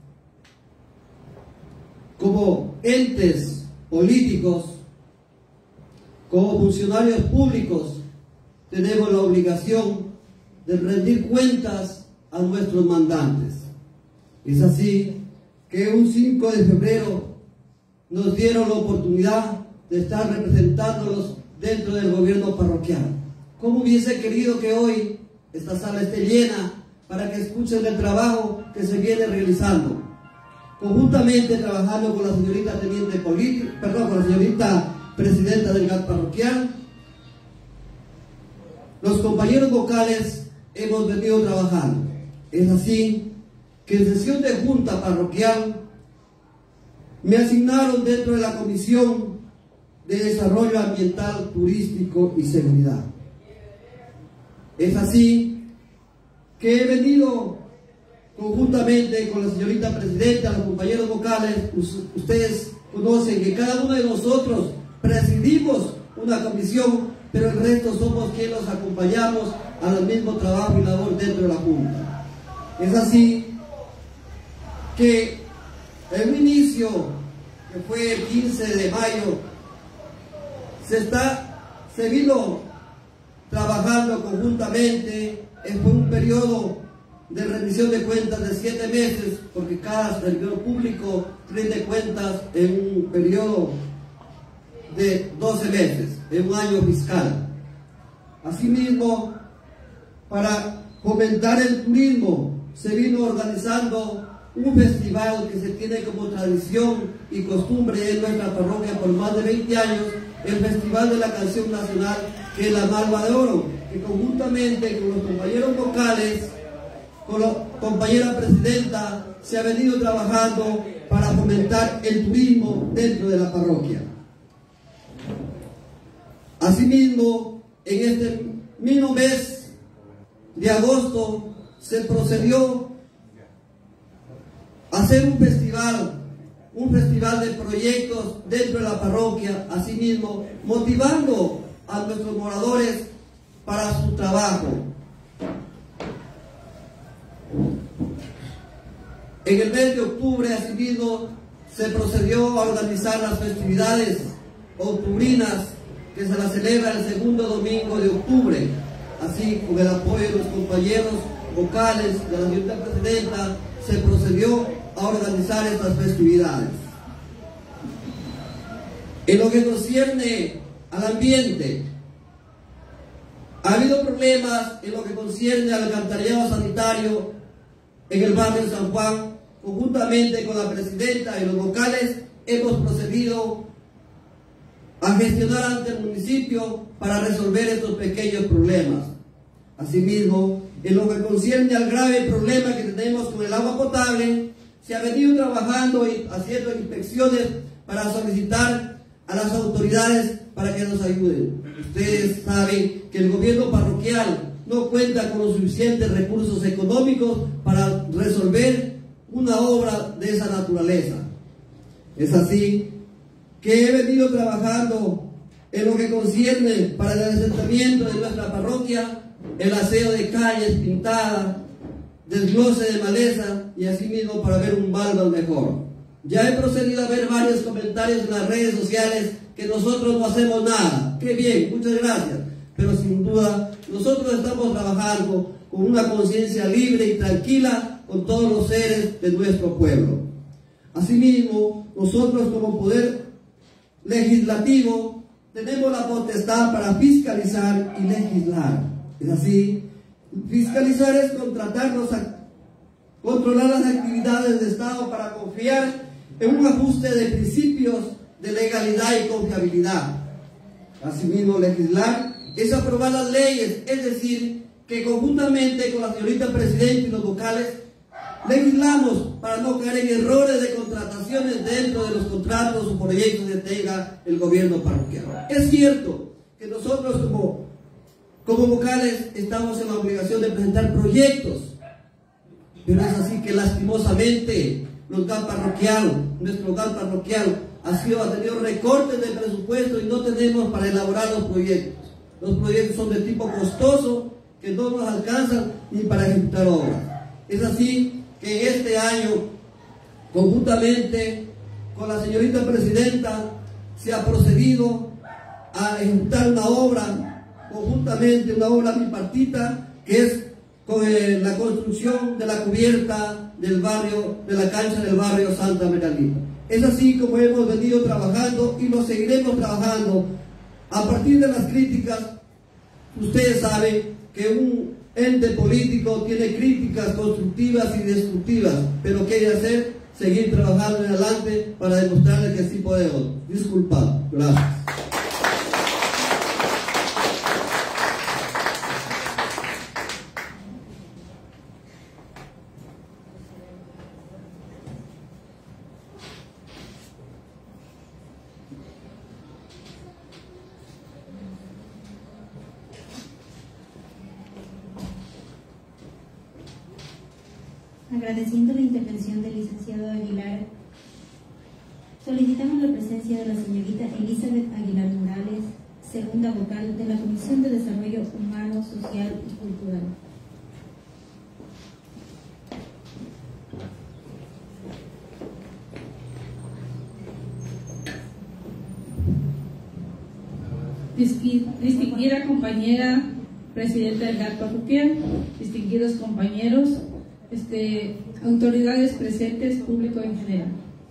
Como entes políticos, como funcionarios públicos, tenemos la obligación de rendir cuentas a nuestros mandantes. Es así que un cinco de febrero nos dieron la oportunidad de estar representándolos dentro del gobierno parroquial. ¿Cómo hubiese querido que hoy esta sala esté llena para que escuchen el trabajo que se viene realizando? Conjuntamente trabajando con la señorita teniente política, perdón, con la señorita presidenta del G A T parroquial, los compañeros vocales hemos venido trabajando. Es así que en sesión de junta parroquial me asignaron dentro de la Comisión de Desarrollo Ambiental, Turístico y Seguridad. Es así que he venido conjuntamente con la señorita presidenta, los compañeros vocales. Ustedes conocen que cada uno de nosotros presidimos una comisión, pero el resto somos quienes los acompañamos al mismo trabajo y labor dentro de la Junta. Es así que en un inicio, que fue el quince de mayo, se, está, se vino trabajando conjuntamente. Fue un periodo de rendición de cuentas de siete meses, porque cada servidor público rinde cuentas en un periodo de doce meses, en un año fiscal. Asimismo, para fomentar el turismo, se vino organizando un festival que se tiene como tradición y costumbre en nuestra parroquia por más de veinte años, el Festival de la Canción Nacional, que es la Malva de Oro, que conjuntamente con los compañeros vocales, con la compañera presidenta, se ha venido trabajando para fomentar el turismo dentro de la parroquia. Asimismo, en este mismo mes de agosto se procedió a hacer un festival, un festival de proyectos dentro de la parroquia, asimismo motivando a nuestros moradores para su trabajo. En el mes de octubre, asimismo, se procedió a organizar las festividades octubrinas que se las celebra el segundo domingo de octubre, así con el apoyo de los compañeros vocales de la señorita presidenta, se procedió a organizar estas festividades. En lo que concierne al ambiente, ha habido problemas en lo que concierne al alcantarillado sanitario en el barrio San Juan. Conjuntamente con la presidenta y los vocales hemos procedido a gestionar ante el municipio para resolver estos pequeños problemas. Asimismo, en lo que concierne al grave problema que tenemos con el agua potable, se ha venido trabajando y haciendo inspecciones para solicitar a las autoridades para que nos ayuden. Ustedes saben que el gobierno parroquial no cuenta con los suficientes recursos económicos para resolver una obra de esa naturaleza. Es así que he venido trabajando en lo que concierne para el asentamiento de nuestra parroquia, el aseo de calles pintadas, desglose de maleza y asimismo para ver un baldo mejor. Ya he procedido a ver varios comentarios en las redes sociales que nosotros no hacemos nada. Qué bien, muchas gracias. Pero sin duda, nosotros estamos trabajando con una conciencia libre y tranquila con todos los seres de nuestro pueblo. Asimismo, nosotros como poder legislativo tenemos la potestad para fiscalizar y legislar. Es así, fiscalizar es contratar los, controlar las actividades de Estado para confiar en un ajuste de principios de legalidad y confiabilidad. Asimismo, legislar es aprobar las leyes, es decir, que conjuntamente con la señorita Presidenta y los vocales legislamos para no caer en errores de contrataciones dentro de los contratos o proyectos que tenga el gobierno parroquial. Es cierto que nosotros como, como vocales estamos en la obligación de presentar proyectos, pero es así que lastimosamente los G A T parroquial, nuestro G A T parroquial ha, sido, ha tenido recortes de presupuesto y no tenemos para elaborar los proyectos. Los proyectos son de tipo costoso que no nos alcanzan ni para ejecutar obras. Es así que este año, conjuntamente con la señorita Presidenta, se ha procedido a ejecutar una obra, conjuntamente una obra bipartita, que es con eh, la construcción de la cubierta del barrio, de la cancha del barrio Santa Meralita. Es así como hemos venido trabajando y lo seguiremos trabajando. A partir de las críticas, ustedes saben que un ente político tiene críticas constructivas y destructivas, pero ¿qué hay que hacer? Seguir trabajando en adelante para demostrarles que sí podemos. Disculpad. Gracias. Agradeciendo la intervención del licenciado Aguilar, solicitamos la presencia de la señorita Elizabeth Aguilar Morales, segunda vocal de la Comisión de Desarrollo Humano, Social y Cultural. Distinguida compañera presidenta del G A T parroquial, distinguidos compañeros, Este, autoridades presentes, público en general.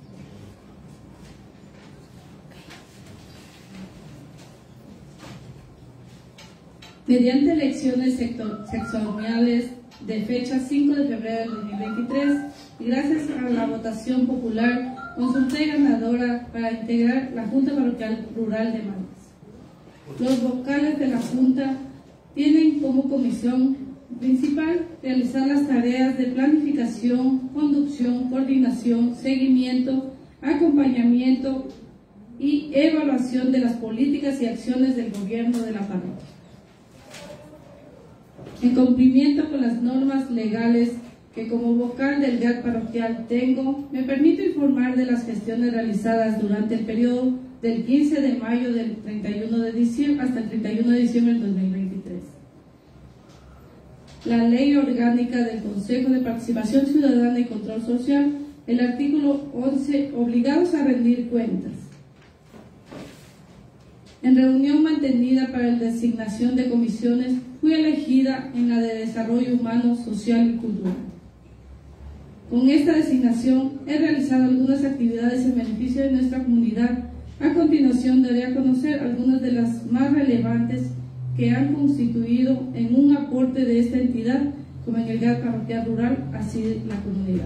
Mediante elecciones seccionales de fecha cinco de febrero del dos mil veintitrés y gracias a la votación popular, consulté ganadora para integrar la Junta Parroquial Rural de Malvas. Los vocales de la Junta tienen como comisión principal realizar las tareas de planificación, conducción, coordinación, seguimiento, acompañamiento y evaluación de las políticas y acciones del gobierno de la parroquia. En cumplimiento con las normas legales que como vocal del G A T parroquial tengo, me permito informar de las gestiones realizadas durante el periodo del quince de mayo del treinta y uno de diciembre hasta el treinta y uno de diciembre del dos mil veintitrés. La Ley Orgánica del Consejo de Participación Ciudadana y Control Social, el artículo once, obligados a rendir cuentas. En reunión mantenida para la designación de comisiones, fui elegida en la de Desarrollo Humano, Social y Cultural. Con esta designación he realizado algunas actividades en beneficio de nuestra comunidad. A continuación daré a conocer algunas de las más relevantes que han constituido en un aporte de esta entidad, como en el G A T parroquial rural, así la comunidad.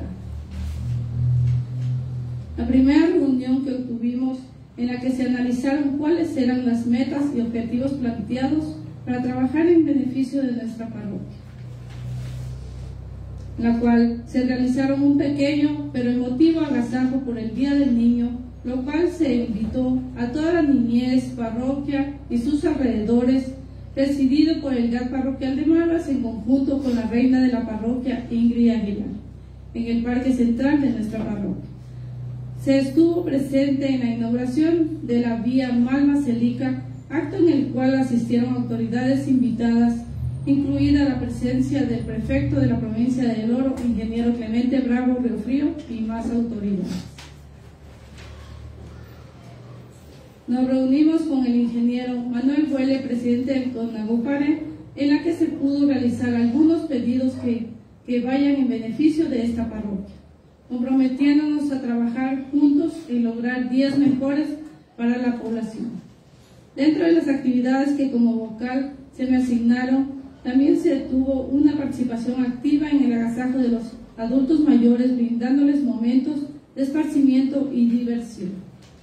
La primera reunión que obtuvimos, en la que se analizaron cuáles eran las metas y objetivos planteados para trabajar en beneficio de nuestra parroquia, en la cual se realizaron un pequeño pero emotivo agasajo por el Día del Niño, lo cual se invitó a toda la niñez, parroquia y sus alrededores, presidido por el G A T parroquial de Malvas en conjunto con la reina de la parroquia, Ingrid Aguilar, en el parque central de nuestra parroquia. Se estuvo presente en la inauguración de la vía Malvas-Elica, acto en el cual asistieron autoridades invitadas, incluida la presencia del prefecto de la provincia de El Oro, ingeniero Clemente Bravo Riofrío, y más autoridades. Nos reunimos con el ingeniero Manuel Huele, presidente del CONAGOPARE, en la que se pudo realizar algunos pedidos que, que vayan en beneficio de esta parroquia, comprometiéndonos a trabajar juntos y lograr días mejores para la población. Dentro de las actividades que como vocal se me asignaron, también se tuvo una participación activa en el agasajo de los adultos mayores, brindándoles momentos de esparcimiento y diversión.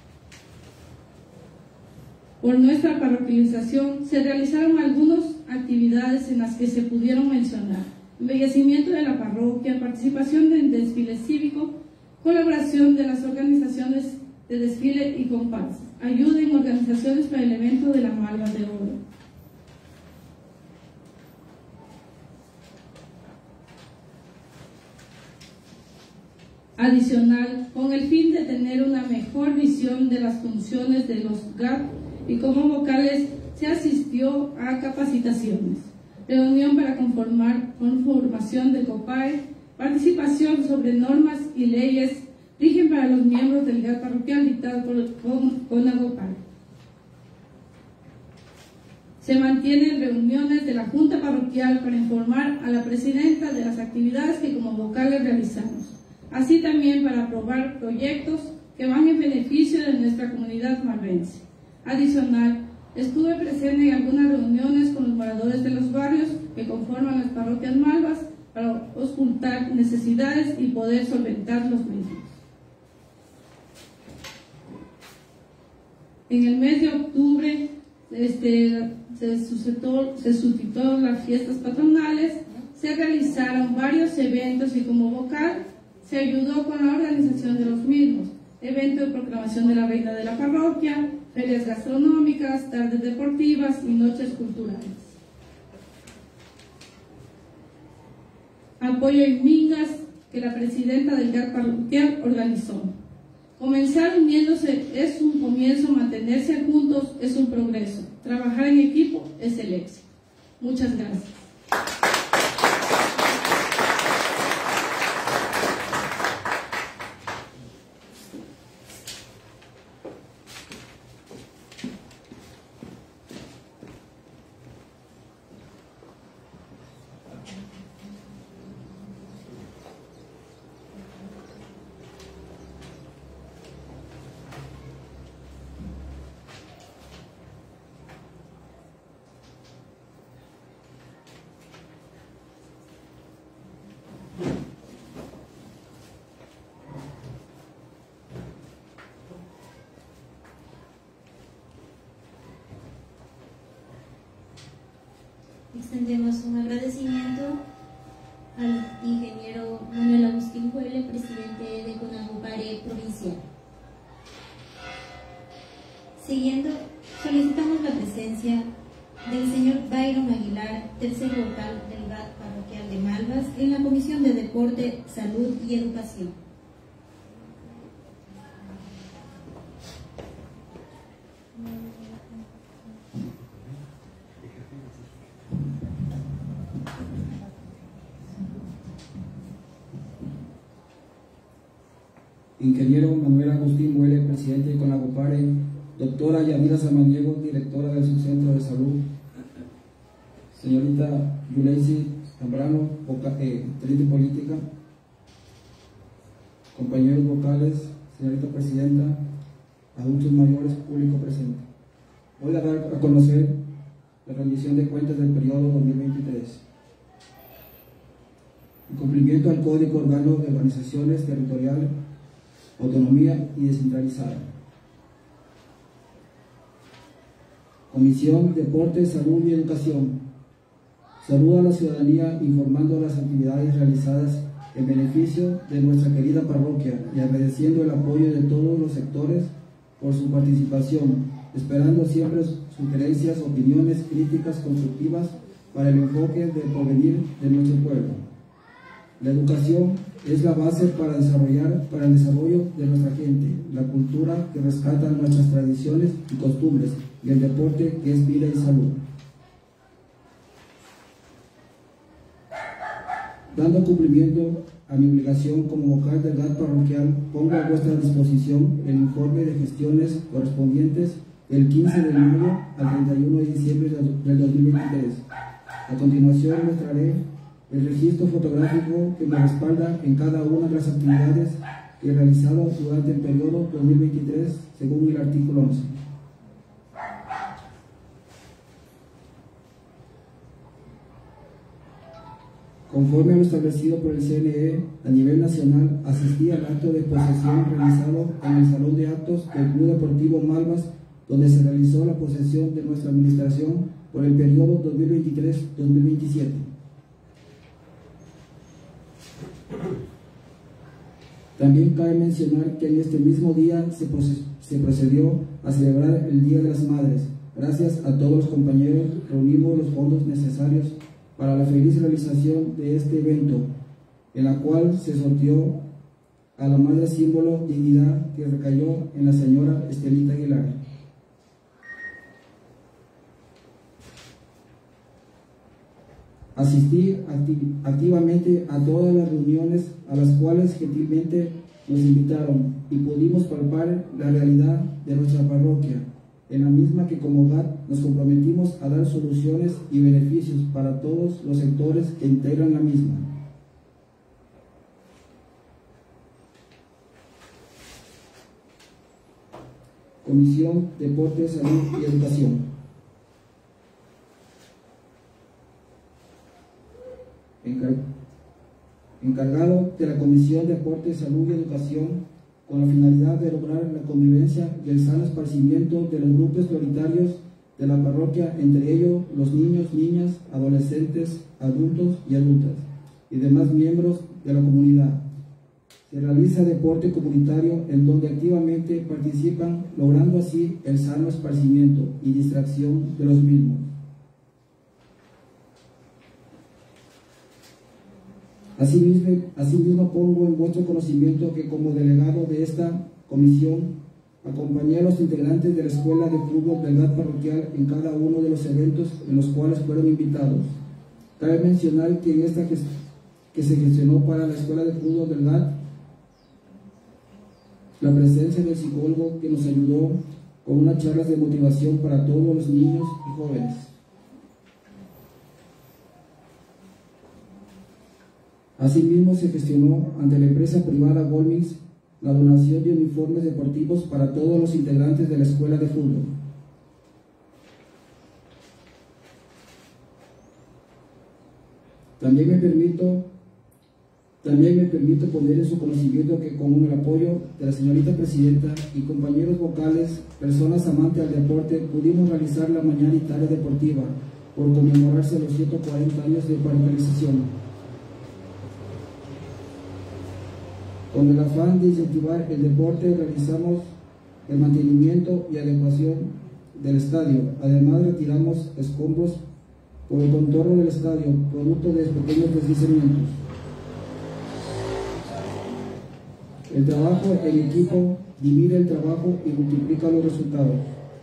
Por nuestra parroquialización se realizaron algunas actividades en las que se pudieron mencionar: embellecimiento de la parroquia, participación en desfile cívico, colaboración de las organizaciones de desfile y comparsa, ayuda en organizaciones para el evento de la Malva de Oro. Adicional, con el fin de tener una mejor visión de las funciones de los G A P y como vocales, se asistió a capacitaciones, reunión para conformar conformación del COPAE, participación sobre normas y leyes rigen para los miembros del G A P parroquial dictado por el CONAGOPARE. Se mantienen reuniones de la Junta Parroquial para informar a la presidenta de las actividades que como vocales realizamos, así también para aprobar proyectos que van en beneficio de nuestra comunidad malvense. Adicional, estuve presente en algunas reuniones con los moradores de los barrios que conforman las parroquias malvas para ocultar necesidades y poder solventar los mismos. En el mes de octubre este, se, suscitó, se suscitó las fiestas patronales, se realizaron varios eventos y como vocal se ayudó con la organización de los mismos: evento de proclamación de la reina de la parroquia, ferias gastronómicas, tardes deportivas y noches culturales. Apoyo en mingas que la presidenta del G A P parroquial organizó. Comenzar uniéndose es un comienzo, mantenerse juntos es un progreso, trabajar en equipo es el éxito. Muchas gracias. Extendemos un agradecimiento al ingeniero Manuel Agustín Huele, presidente de CONAGOPARE provincial. Siguiendo, solicitamos la presencia del señor Byron Aguilar, tercer vocal del G A P parroquial de Malvas, en la Comisión de Deporte, Salud y Educación. Ingeniero Manuel Agustín Huele, presidente de CONAGOPARE, doctora Yamira Samaniego, directora del Subcentro de Salud, señorita Yuleisi Zambrano, eh, teniente política, compañeros vocales, señorita presidenta, adultos mayores, público presente. Voy a dar a conocer la rendición de cuentas del periodo dos mil veintitrés. En cumplimiento al Código Orgánico de Organizaciones Territoriales, Autonomía y Descentralizada. Comisión Deporte, Salud y Educación. Saluda a la ciudadanía informando las actividades realizadas en beneficio de nuestra querida parroquia y agradeciendo el apoyo de todos los sectores por su participación, esperando siempre sugerencias, opiniones, críticas constructivas para el enfoque del porvenir de nuestro pueblo. La educación es la base para desarrollar, para el desarrollo de nuestra gente, la cultura que rescata nuestras tradiciones y costumbres, y el deporte que es vida y salud. Dando cumplimiento a mi obligación como vocal del G A P parroquial, pongo a vuestra disposición el informe de gestiones correspondientes el quince de mayo al treinta y uno de diciembre del dos mil veintitrés. A continuación mostraré el registro fotográfico que me respalda en cada una de las actividades que he realizado durante el periodo dos mil veintitrés según el artículo once. Conforme a lo establecido por el C N E, a nivel nacional, asistí al acto de posesión realizado en el Salón de Actos del Club Deportivo Malvas, donde se realizó la posesión de nuestra administración por el periodo dos mil veintitrés dos mil veintisiete. También cabe mencionar que en este mismo día se, se procedió a celebrar el Día de las Madres. Gracias a todos los compañeros, reunimos los fondos necesarios para la feliz realización de este evento, en la cual se sorteó a la madre símbolo dignidad que recayó en la señora Estelita Aguilar. Asistí acti- activamente a todas las reuniones a las cuales gentilmente nos invitaron y pudimos palpar la realidad de nuestra parroquia, en la misma que como G A T nos comprometimos a dar soluciones y beneficios para todos los sectores que integran la misma. Comisión Deporte, Salud y Educación. Encar- encargado de la Comisión Deporte, Salud y Educación, con la finalidad de lograr la convivencia y el sano esparcimiento de los grupos prioritarios de la parroquia, entre ellos los niños, niñas, adolescentes, adultos y adultas, y demás miembros de la comunidad. Se realiza deporte comunitario en donde activamente participan, logrando así el sano esparcimiento y distracción de los mismos. Asimismo, asimismo pongo en vuestro conocimiento que como delegado de esta comisión acompañé a los integrantes de la Escuela de Fútbol del G A T parroquial en cada uno de los eventos en los cuales fueron invitados. Cabe mencionar que en esta que, que se gestionó para la Escuela de Fútbol del G A T, la presencia del psicólogo que nos ayudó con unas charlas de motivación para todos los niños y jóvenes. Asimismo, se gestionó ante la empresa privada Golmix la donación de uniformes deportivos para todos los integrantes de la Escuela de Fútbol. También me permito, también me permito poner en su conocimiento que con el apoyo de la señorita Presidenta y compañeros vocales, personas amantes al deporte, pudimos realizar la mañana y tarde deportiva por conmemorarse los ciento cuarenta años de parroquialización. Con el afán de incentivar el deporte, realizamos el mantenimiento y adecuación del estadio. Además, retiramos escombros por el contorno del estadio, producto de pequeños deslizamientos. El trabajo en equipo divide el trabajo y multiplica los resultados.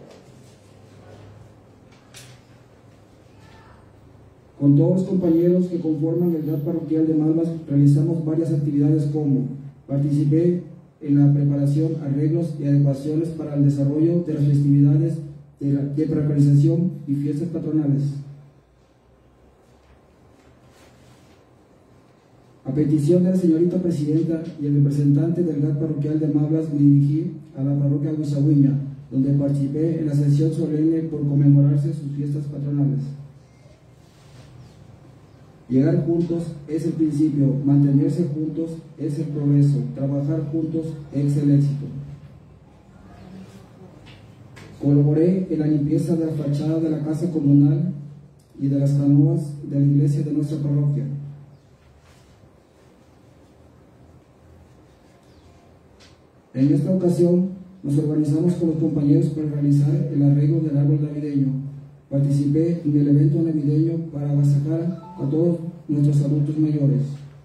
Con todos los compañeros que conforman el G A T parroquial de Malvas, realizamos varias actividades como participé en la preparación, arreglos y adecuaciones para el desarrollo de las festividades de, la, de parroquialización y fiestas patronales. A petición de la señorita Presidenta y el representante del G A T parroquial de Malvas, me dirigí a la parroquia Huizagüiña, donde participé en la sesión solemne por conmemorarse sus fiestas patronales. Llegar juntos es el principio, mantenerse juntos es el progreso, trabajar juntos es el éxito. Colaboré en la limpieza de la fachada de la casa comunal y de las canoas de la iglesia de nuestra parroquia. En esta ocasión nos organizamos con los compañeros para realizar el arreglo del árbol navideño. Participé en el evento navideño para agasajar a todos nuestros adultos mayores.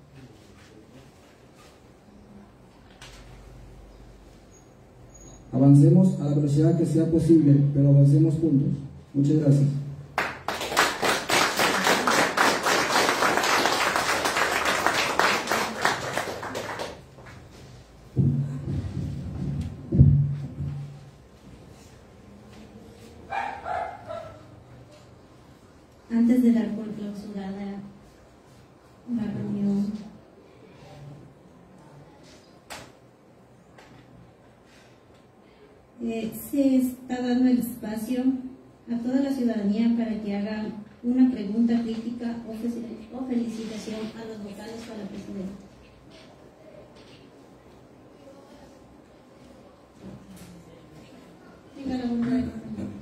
Avancemos a la velocidad que sea posible, pero avancemos juntos. Muchas gracias. Antes de dar por clausurada la reunión, eh, se está dando el espacio a toda la ciudadanía para que haga una pregunta crítica o, o felicitación a los vocales para la presidenta. Tenga la bondad de acompañarnos.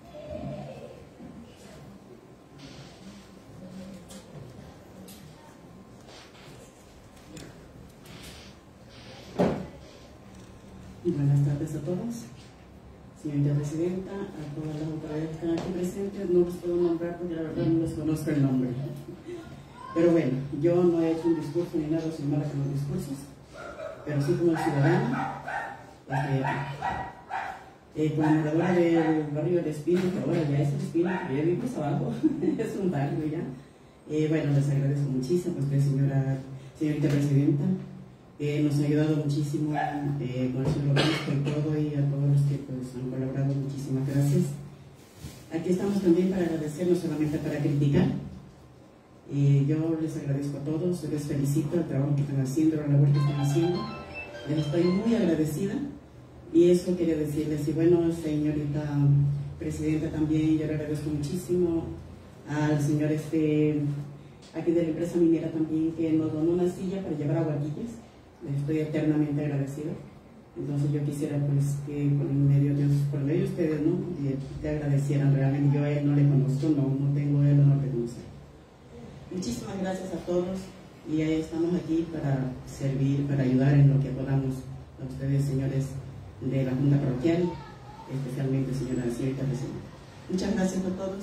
Buenas tardes a todos. Señorita Presidenta, a todas las autoridades que están aquí presentes, no los puedo nombrar porque la verdad no les conozco el nombre. Pero bueno, yo no he hecho un discurso ni nada, soy mala con los discursos, pero sí como ciudadana, este, eh, como moradora del barrio del Espino, que ahora ya es el Espino, que ya vivimos abajo, es un barrio ya. Eh, bueno, les agradezco muchísimo a usted, señora, señorita Presidenta. Eh, nos ha ayudado muchísimo eh, con el señor obispo y todo, y a todos los que pues, han colaborado. Muchísimas gracias. Aquí estamos también para agradecer, no solamente para criticar. Eh, yo les agradezco a todos, les felicito el trabajo que están haciendo, la labor que están haciendo. Les estoy muy agradecida, y eso quería decirles. Y bueno, señorita Presidenta, también yo le agradezco muchísimo al señor este, aquí de la empresa minera también, que nos donó una silla para llevar aguadillas. Estoy eternamente agradecida. Entonces yo quisiera pues que por medio de, por medio de ustedes, ¿no?, te agradecieran realmente. Yo a él no le conozco, no, no tengo el honor de conocer. Muchísimas gracias a todos, y ahí estamos aquí para servir, para ayudar en lo que podamos a ustedes, señores de la Junta Parroquial, especialmente señora señorita Presidenta. Muchas gracias a todos.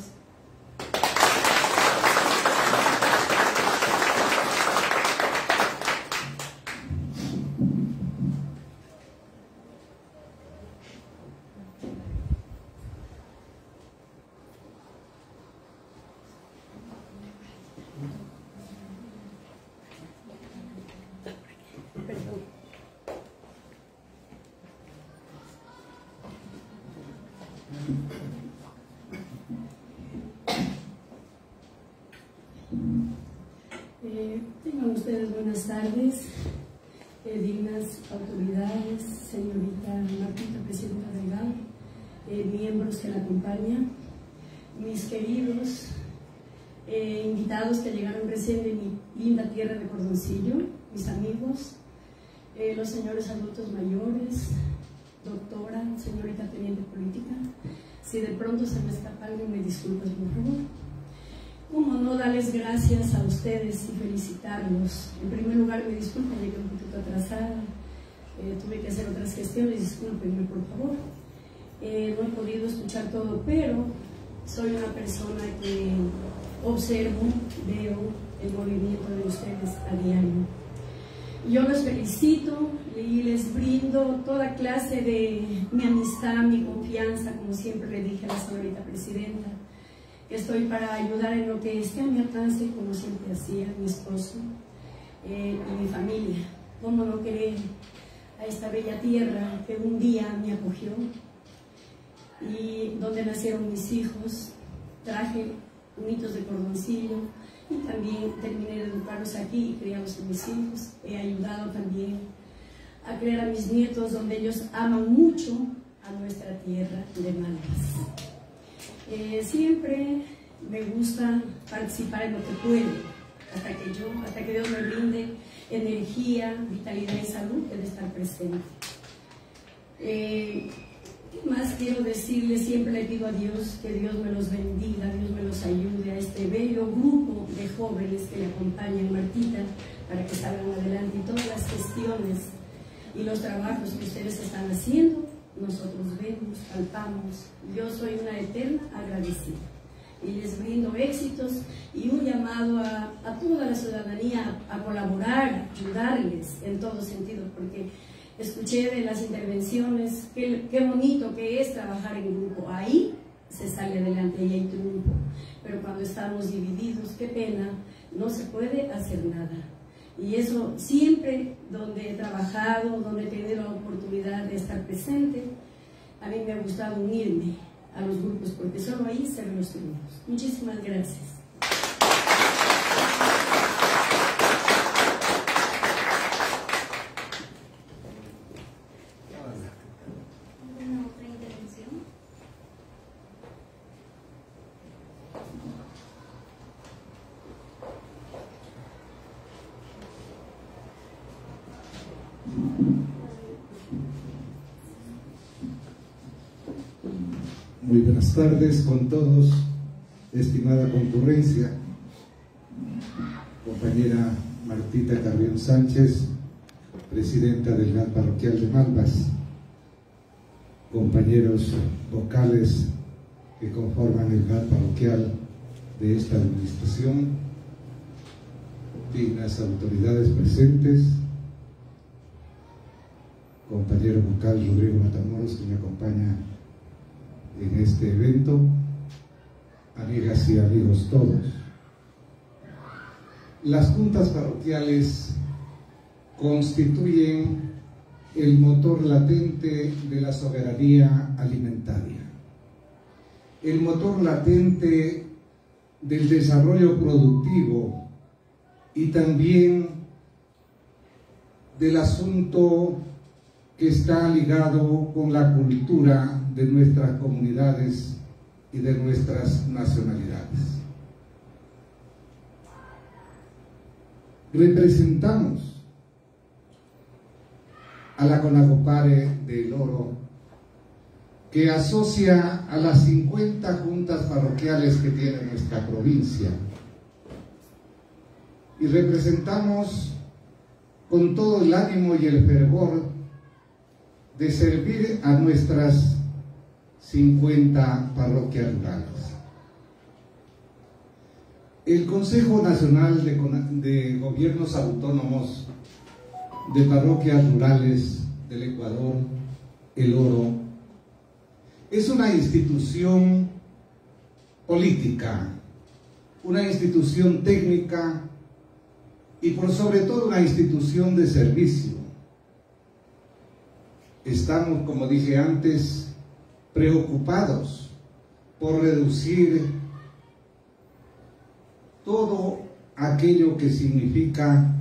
Eh, tengan ustedes buenas tardes, eh, dignas autoridades, señorita Martita, Presidenta del G A D, eh, miembros que la acompañan, mis queridos eh, invitados que llegaron recién de mi linda tierra de Cordoncillo, mis amigos, eh, los señores adultos mayores, doctora, señorita teniente política. Si de pronto se me escapa algo, me disculpen, por favor. Cómo no darles gracias a ustedes y felicitarlos. En primer lugar, me disculpen, llegué un poquito atrasada, eh, tuve que hacer otras gestiones, discúlpenme por favor. Eh, no he podido escuchar todo, pero soy una persona que observo, veo el movimiento de ustedes a diario. Yo los felicito y les brindo toda clase de mi amistad, mi confianza, como siempre le dije a la señorita Presidenta. Estoy para ayudar en lo que esté a mi alcance, como siempre hacía mi esposo eh, y mi familia. ¿Cómo no querer a esta bella tierra que un día me acogió y donde nacieron mis hijos? Traje unitos de Cordoncillo y también terminé de educarlos aquí y criarlos a mis hijos. He ayudado también a criar a mis nietos, donde ellos aman mucho a nuestra tierra de Malvas. Eh, siempre me gusta participar en lo que puedo, hasta que yo, hasta que Dios me brinde energía, vitalidad y salud, debe estar presente. Eh, ¿Qué más quiero decirles? Siempre le pido a Dios que Dios me los bendiga, Dios me los ayude, a este bello grupo de jóvenes que le acompañan, Martita, para que salgan adelante, y todas las gestiones y los trabajos que ustedes están haciendo, nosotros vemos, palpamos. Yo soy una eterna agradecida y les brindo éxitos y un llamado a, a toda la ciudadanía a, a colaborar, ayudarles en todo sentido, porque escuché de las intervenciones qué, qué bonito que es trabajar en grupo. Ahí se sale adelante y hay triunfo, pero cuando estamos divididos, qué pena, no se puede hacer nada. Y eso siempre, donde he trabajado, donde he tenido la oportunidad de estar presente, a mí me ha gustado unirme a los grupos, porque solo ahí se ven los triunfos. Muchísimas gracias. Muy buenas tardes con todos, estimada concurrencia, compañera Martita Carrión Sánchez, presidenta del G A T Parroquial de Malvas, compañeros vocales que conforman el G A T Parroquial de esta administración, dignas autoridades presentes, compañero vocal Rodrigo Matamoros, que me acompaña en este evento, amigas y amigos todos. Las juntas parroquiales constituyen el motor latente de la soberanía alimentaria, el motor latente del desarrollo productivo y también del asunto que está ligado con la cultura de nuestras comunidades y de nuestras nacionalidades. Representamos a la CONAGOPARE del Oro, que asocia a las cincuenta juntas parroquiales que tiene nuestra provincia, y representamos con todo el ánimo y el fervor de servir a nuestras cincuenta parroquias rurales. El Consejo Nacional de, de Gobiernos Autónomos de Parroquias Rurales del Ecuador, el Oro, es una institución política, una institución técnica y por sobre todo una institución de servicio. Estamos, como dije antes, preocupados por reducir todo aquello que significa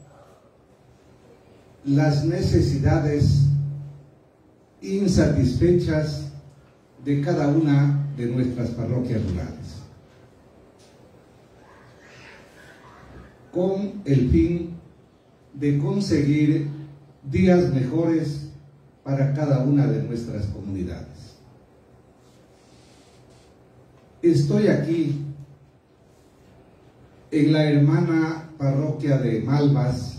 las necesidades insatisfechas de cada una de nuestras parroquias rurales, con el fin de conseguir días mejores para cada una de nuestras comunidades. Estoy aquí en la hermana parroquia de Malvas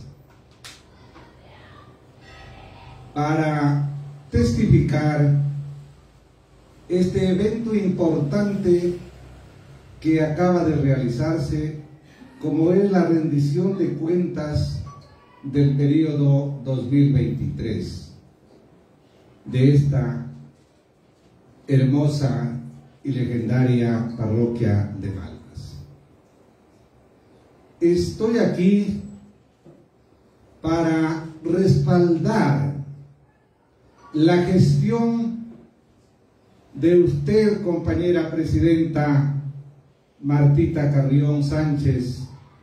para testificar este evento importante que acaba de realizarse, como es la rendición de cuentas del periodo dos mil veintitrés de esta hermosa y legendaria parroquia de Malvas. Estoy aquí para respaldar la gestión de usted, compañera presidenta Martita Carrión Sánchez,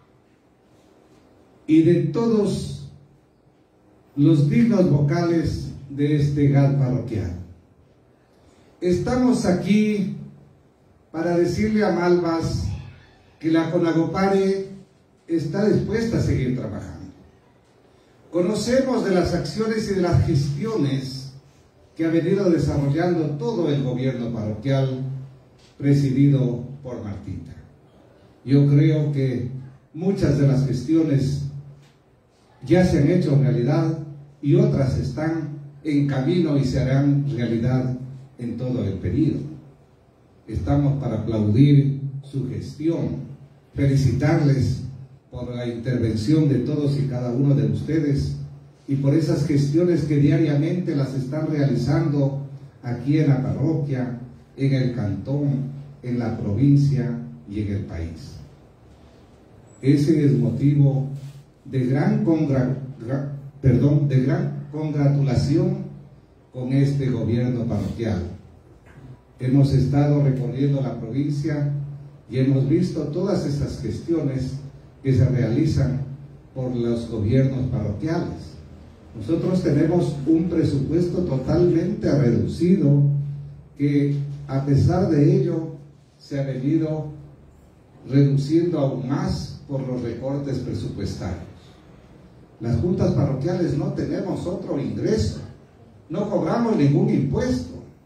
y de todos los dignos vocales de este G A T parroquial. Estamos aquí para decirle a Malvas que la CONAGOPARE está dispuesta a seguir trabajando. Conocemos de las acciones y de las gestiones que ha venido desarrollando todo el gobierno parroquial presidido por Martita. Yo creo que muchas de las gestiones ya se han hecho realidad y otras están en camino y se harán realidad en todo el periodo. Estamos para aplaudir su gestión, felicitarles por la intervención de todos y cada uno de ustedes y por esas gestiones que diariamente las están realizando aquí en la parroquia, en el cantón, en la provincia y en el país. Ese es motivo de gran, congra, perdón, de gran congratulación con este gobierno parroquial. Hemos estado recorriendo la provincia y hemos visto todas estas gestiones que se realizan por los gobiernos parroquiales. Nosotros tenemos un presupuesto totalmente reducido que, a pesar de ello, se ha venido reduciendo aún más por los recortes presupuestarios. Las juntas parroquiales no tenemos otro ingreso, no cobramos ningún impuesto.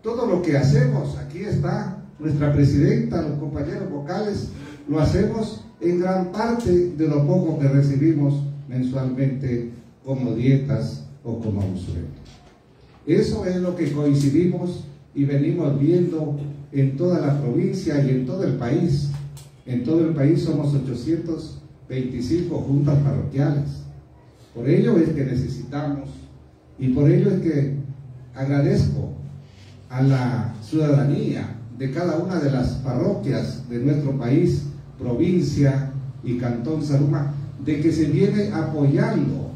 todo lo que hacemos, aquí está nuestra presidenta, los compañeros vocales, lo hacemos en gran parte de lo poco que recibimos mensualmente como dietas o como un sueldo. Eso es lo que coincidimos y venimos viendo en toda la provincia y en todo el país. En todo el país somos ochocientas veinticinco juntas parroquiales. Por ello es que necesitamos, y por ello es que agradezco a la ciudadanía de cada una de las parroquias de nuestro país, provincia y cantón Zaruma, de que se viene apoyando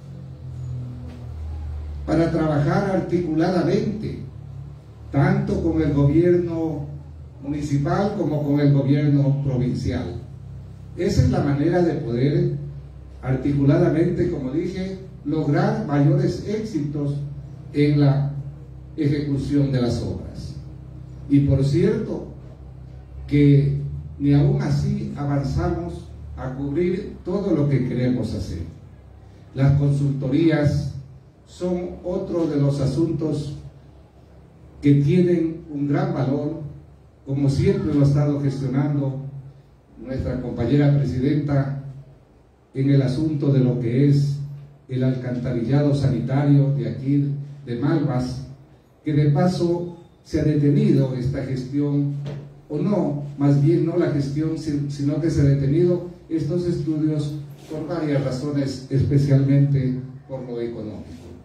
para trabajar articuladamente, tanto con el gobierno municipal como con el gobierno provincial. Esa es la manera de poder articuladamente, como dije, lograr mayores éxitos en la ejecución de las obras. Y por cierto, que ni aún así avanzamos a cubrir todo lo que queremos hacer. Las consultorías son otro de los asuntos que tienen un gran valor, como siempre lo ha estado gestionando nuestra compañera presidenta en el asunto de lo que es el alcantarillado sanitario de aquí de Malvas, que de paso se ha detenido esta gestión, o no, más bien no la gestión, sino que se ha detenido estos estudios por varias razones, especialmente por lo económico.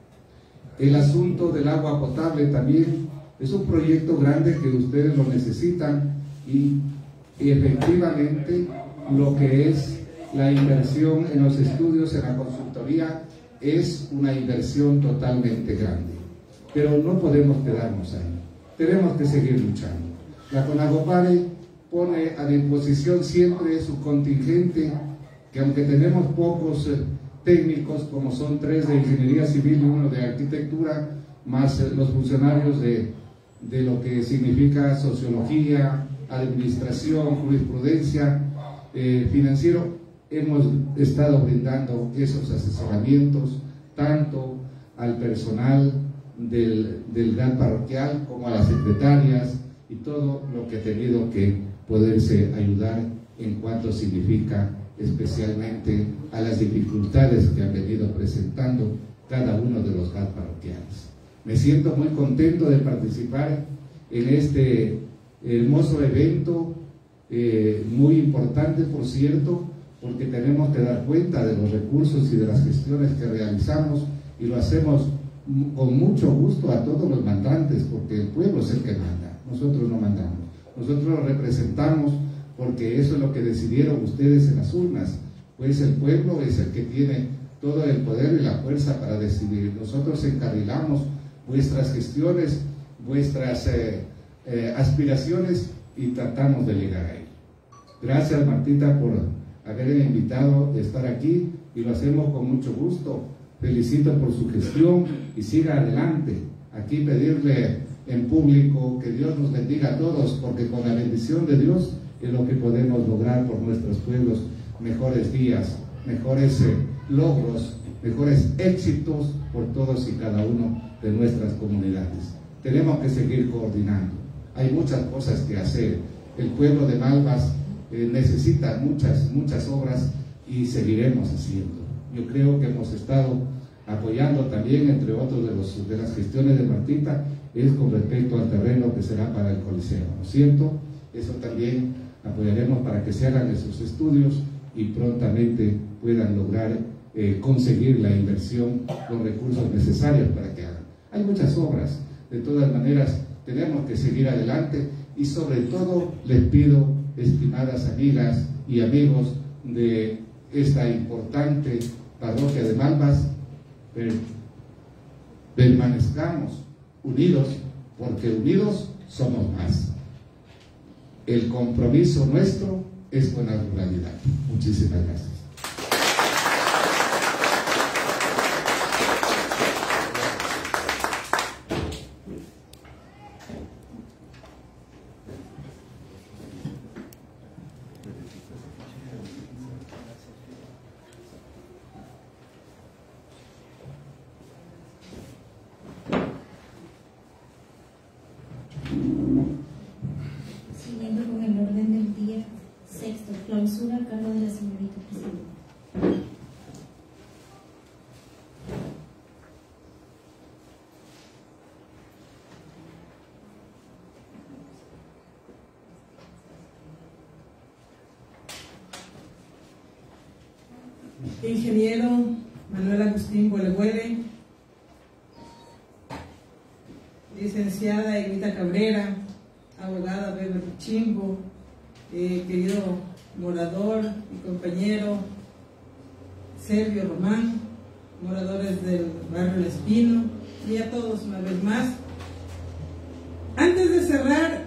El asunto del agua potable también es un proyecto grande que ustedes lo necesitan, y, y efectivamente lo que es la inversión en los estudios, en la consultoría, es una inversión totalmente grande. Pero no podemos quedarnos ahí, tenemos que seguir luchando. La CONAGOPARE pone a disposición siempre su contingente, que aunque tenemos pocos eh, técnicos, como son tres de ingeniería civil y uno de arquitectura, más eh, los funcionarios de, de lo que significa sociología, administración, jurisprudencia, eh, financiero, hemos estado brindando esos asesoramientos tanto al personal del, del G A T parroquial como a las secretarias y todo lo que ha tenido que poderse ayudar en cuanto significa especialmente a las dificultades que han venido presentando cada uno de los G A T parroquiales. Me siento muy contento de participar en este hermoso evento, eh, muy importante por cierto, porque tenemos que dar cuenta de los recursos y de las gestiones que realizamos, y lo hacemos con mucho gusto a todos los mandantes, porque el pueblo es el que manda, nosotros no mandamos, nosotros lo representamos porque eso es lo que decidieron ustedes en las urnas, pues el pueblo es el que tiene todo el poder y la fuerza para decidir. Nosotros encarrilamos vuestras gestiones, vuestras eh, eh, aspiraciones y tratamos de llegar ahí. Gracias, Martita, por haberme invitado a estar aquí, y lo hacemos con mucho gusto. Felicito por su gestión y siga adelante. Aquí pedirle en público que Dios nos bendiga a todos, porque con la bendición de Dios es lo que podemos lograr por nuestros pueblos mejores días, mejores eh, logros, mejores éxitos por todos y cada uno de nuestras comunidades. Tenemos que seguir coordinando. Hay muchas cosas que hacer. El pueblo de Malvas eh, necesita muchas, muchas obras, y seguiremos haciendo. Yo creo que hemos estado apoyando también, entre otros de, los, de las gestiones de Martita, es con respecto al terreno que será para el Coliseo, ¿no es cierto? Eso también apoyaremos para que se hagan esos estudios y prontamente puedan lograr eh, conseguir la inversión, los recursos necesarios para que hagan. Hay muchas obras, de todas maneras tenemos que seguir adelante, y sobre todo les pido, estimadas amigas y amigos de esta importante parroquia de Malvas, per, permanezcamos unidos, porque unidos somos más. El compromiso nuestro es con la ruralidad. Muchísimas gracias. clausura a cargo de la señorita presidenta. Ingeniero Manuel Agustín Huelehuele, licenciada Evita Cabrera, abogada Weber Chimbo, eh, querido morador y compañero Servio Román, moradores del barrio El Espino, y a todos una vez más. Antes de cerrar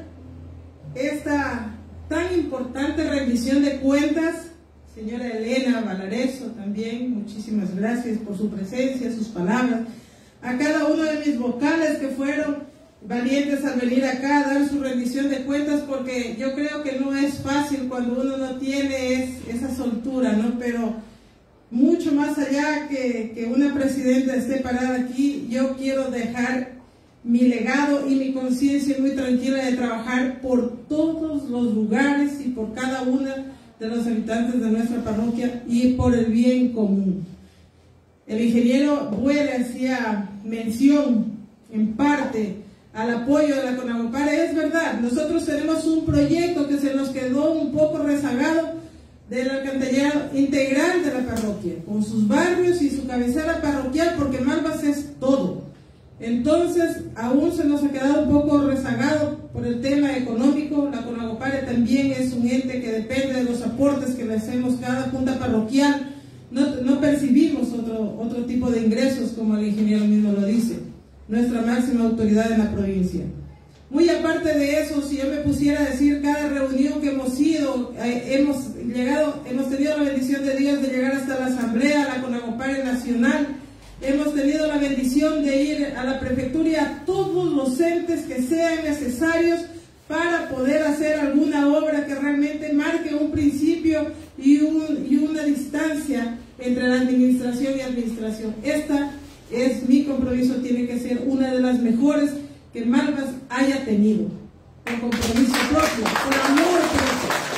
esta tan importante rendición de cuentas, señora Elena Valareso, también muchísimas gracias por su presencia, sus palabras. A cada uno de mis vocales que fueron valientes al venir acá a dar su rendición de cuentas, porque yo creo que no es fácil cuando uno no tiene es, esa soltura, ¿no? Pero mucho más allá que, que una presidenta esté parada aquí, yo quiero dejar mi legado y mi conciencia muy tranquila de trabajar por todos los lugares y por cada una de los habitantes de nuestra parroquia y por el bien común. El ingeniero Huele hacía mención en parte al apoyo de la CONAGOPARE. Es verdad, nosotros tenemos un proyecto que se nos quedó un poco rezagado del alcantarillado integral de la parroquia, con sus barrios y su cabecera parroquial, porque Malvas es todo. Entonces, aún se nos ha quedado un poco rezagado por el tema económico. La CONAGOPARE también es un ente que depende de los aportes que le hacemos cada junta parroquial. No, no percibimos otro, otro tipo de ingresos, como el ingeniero mismo lo dice, nuestra máxima autoridad en la provincia. Muy aparte de eso, si yo me pusiera a decir cada reunión que hemos ido, eh, hemos llegado, hemos tenido la bendición de Dios de llegar hasta la asamblea, la CONAGOPARE nacional. Hemos tenido la bendición de ir a la prefectura y a todos los entes que sean necesarios para poder hacer alguna obra que realmente marque un principio y, un, y una distancia entre la administración y administración. Esta es mi compromiso, tiene que ser una de las mejores que Malvas haya tenido, con compromiso propio, con amor propio.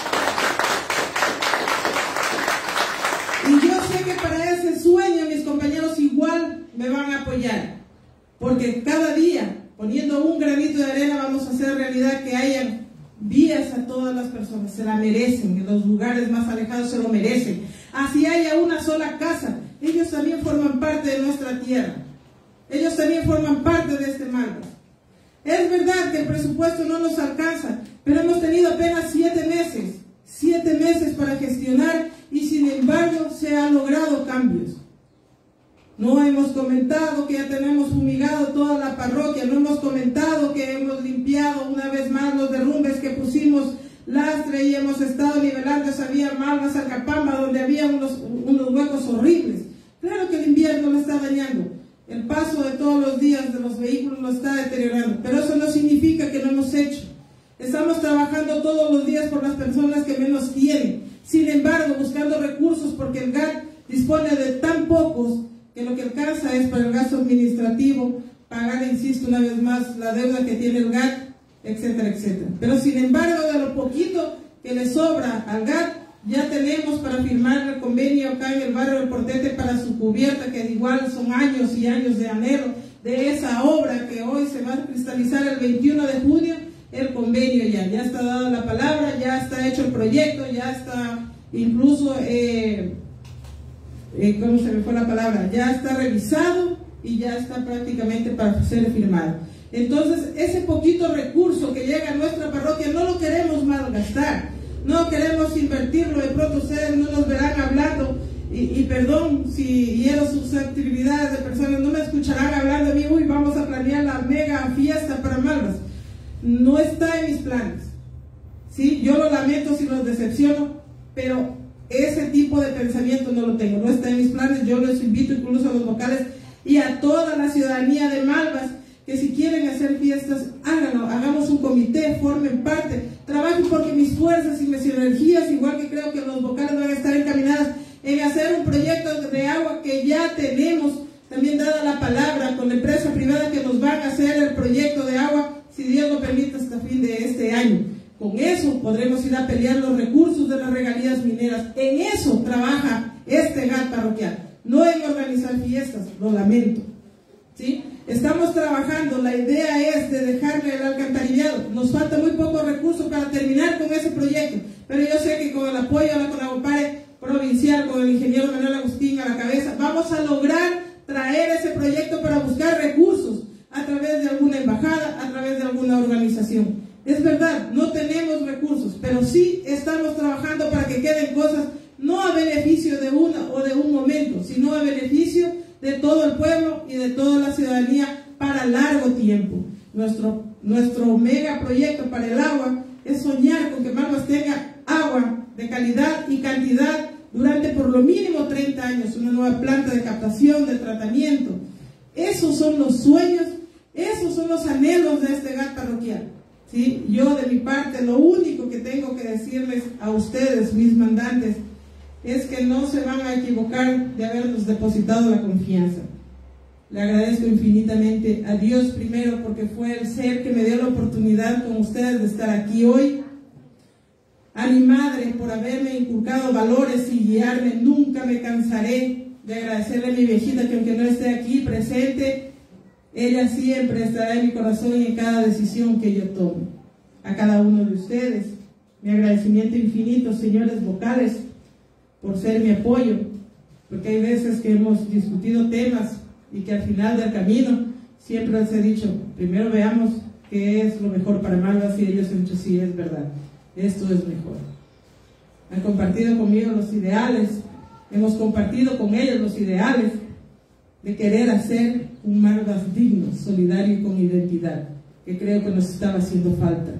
Y yo sé que para ese sueño mis compañeros igual me van a apoyar, porque cada día, poniendo un granito de arena, vamos a hacer realidad que haya vías a todas las personas. Se la merecen, en los lugares más alejados se lo merecen. Así haya una sola casa, ellos también forman parte de nuestra tierra. Ellos también forman parte de este Malvas. Es verdad que el presupuesto no nos alcanza, pero hemos tenido apenas siete meses, siete meses para gestionar y sin embargo se han logrado cambios. No hemos comentado que ya tenemos fumigado toda la parroquia, no hemos comentado que hemos limpiado una vez más los derrumbes que pusimos lastre y hemos estado nivelando esa vía Malvas Acapamba donde había unos, unos huecos horribles. Claro que el invierno lo está dañando, el paso de todos los días de los vehículos lo está deteriorando, pero eso no significa que no hemos hecho. Estamos trabajando todos los días por las personas que menos tienen, sin embargo buscando recursos, porque el G A T dispone de tan pocos que lo que alcanza es para el gasto administrativo, pagar, insisto una vez más, la deuda que tiene el G A T, etcétera, etcétera. Pero sin embargo, de lo poquito que le sobra al G A T, ya tenemos para firmar el convenio acá en el barrio del Portete para su cubierta, que igual son años y años de anhelo de esa obra que hoy se va a cristalizar el veintiuno de junio. El convenio ya, ya está dada la palabra, ya está hecho el proyecto, ya está incluso, eh, eh, ¿cómo se me fue la palabra? Ya está revisado y ya está prácticamente para ser firmado. Entonces, ese poquito recurso que llega a nuestra parroquia no lo queremos malgastar, no queremos invertirlo. De pronto ustedes no nos verán hablando, y, y perdón si hiero susceptibilidades de personas, no me escucharán hablando de mí, uy, vamos a planear la mega fiesta para Malvas. No está en mis planes, ¿sí? Yo lo lamento si los decepciono, pero ese tipo de pensamiento no lo tengo, no está en mis planes. Yo les invito incluso a los locales y a toda la ciudadanía de Malvas que si quieren hacer fiestas, háganlo, hagamos un comité, formen parte, trabajen, porque mis fuerzas y mis energías, igual que creo que los vocales van a estar encaminadas en hacer un proyecto de agua que ya tenemos también dada la palabra con la empresa privada que nos van a hacer el proyecto de agua, si Dios lo permite, hasta fin de este año. Con eso podremos ir a pelear los recursos de la regadera. mineras. En eso trabaja este G A T parroquial, no en organizar fiestas, lo lamento. ¿Sí? Estamos trabajando, la idea es de dejarle el alcantarillado. Nos falta muy pocos recursos para terminar con ese proyecto, pero yo sé que con el apoyo de la Conagopare provincial, con el ingeniero Manuel Agustín a la cabeza, vamos a lograr traer ese proyecto para buscar recursos a través de alguna embajada, a través de alguna organización. Es verdad, no tenemos recursos, pero sí estamos trabajando para que queden cosas no a beneficio de una o de un momento, sino a beneficio de todo el pueblo y de toda la ciudadanía para largo tiempo. Nuestro, nuestro mega proyecto para el agua es soñar con que Malvas tenga agua de calidad y cantidad durante por lo mínimo treinta años, una nueva planta de captación, de tratamiento. Esos son los sueños, esos son los anhelos de este G A T parroquial. ¿Sí? Yo de mi parte lo único que tengo que decirles a ustedes, mis mandantes, es que no se van a equivocar de habernos depositado la confianza. Le agradezco infinitamente a Dios primero, porque fue el ser que me dio la oportunidad con ustedes de estar aquí hoy. A mi madre por haberme inculcado valores y guiarme. Nunca me cansaré de agradecerle a mi viejita, que aunque no esté aquí presente, ella siempre estará en mi corazón y en cada decisión que yo tome. A cada uno de ustedes, mi agradecimiento infinito, señores vocales, por ser mi apoyo, porque hay veces que hemos discutido temas y que al final del camino siempre les he dicho, primero veamos qué es lo mejor para Malvas, y ellos han dicho, sí, es verdad, esto es mejor. Han compartido conmigo los ideales, hemos compartido con ellos los ideales de querer hacer un Malvas digno, solidario y con identidad, que creo que nos estaba haciendo falta.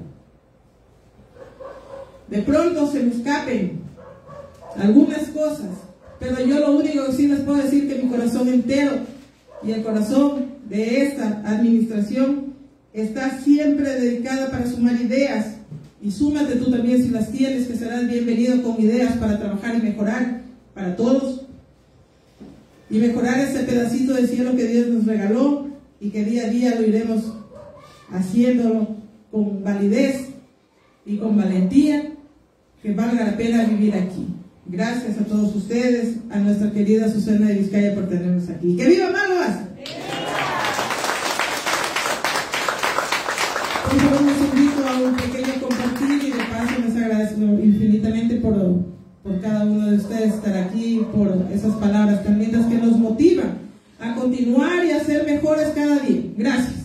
De pronto se me escapen algunas cosas, pero yo lo único que sí les puedo decir que mi corazón entero y el corazón de esta administración está siempre dedicada para sumar ideas, y súmate tú también si las tienes, que serás bienvenido con ideas para trabajar y mejorar para todos, y mejorar ese pedacito de cielo que Dios nos regaló, y que día a día lo iremos haciéndolo con validez y con valentía, que valga la pena vivir aquí. Gracias a todos ustedes, a nuestra querida Susana de Vizcaya por tenernos aquí. ¡Que viva Malvas! Por favor, les invito a un pequeño compartir, y de paso les agradezco infinitamente por, por cada uno de ustedes estar aquí, por esas palabras tan lindas que nos motivan a continuar y a ser mejores cada día. Gracias.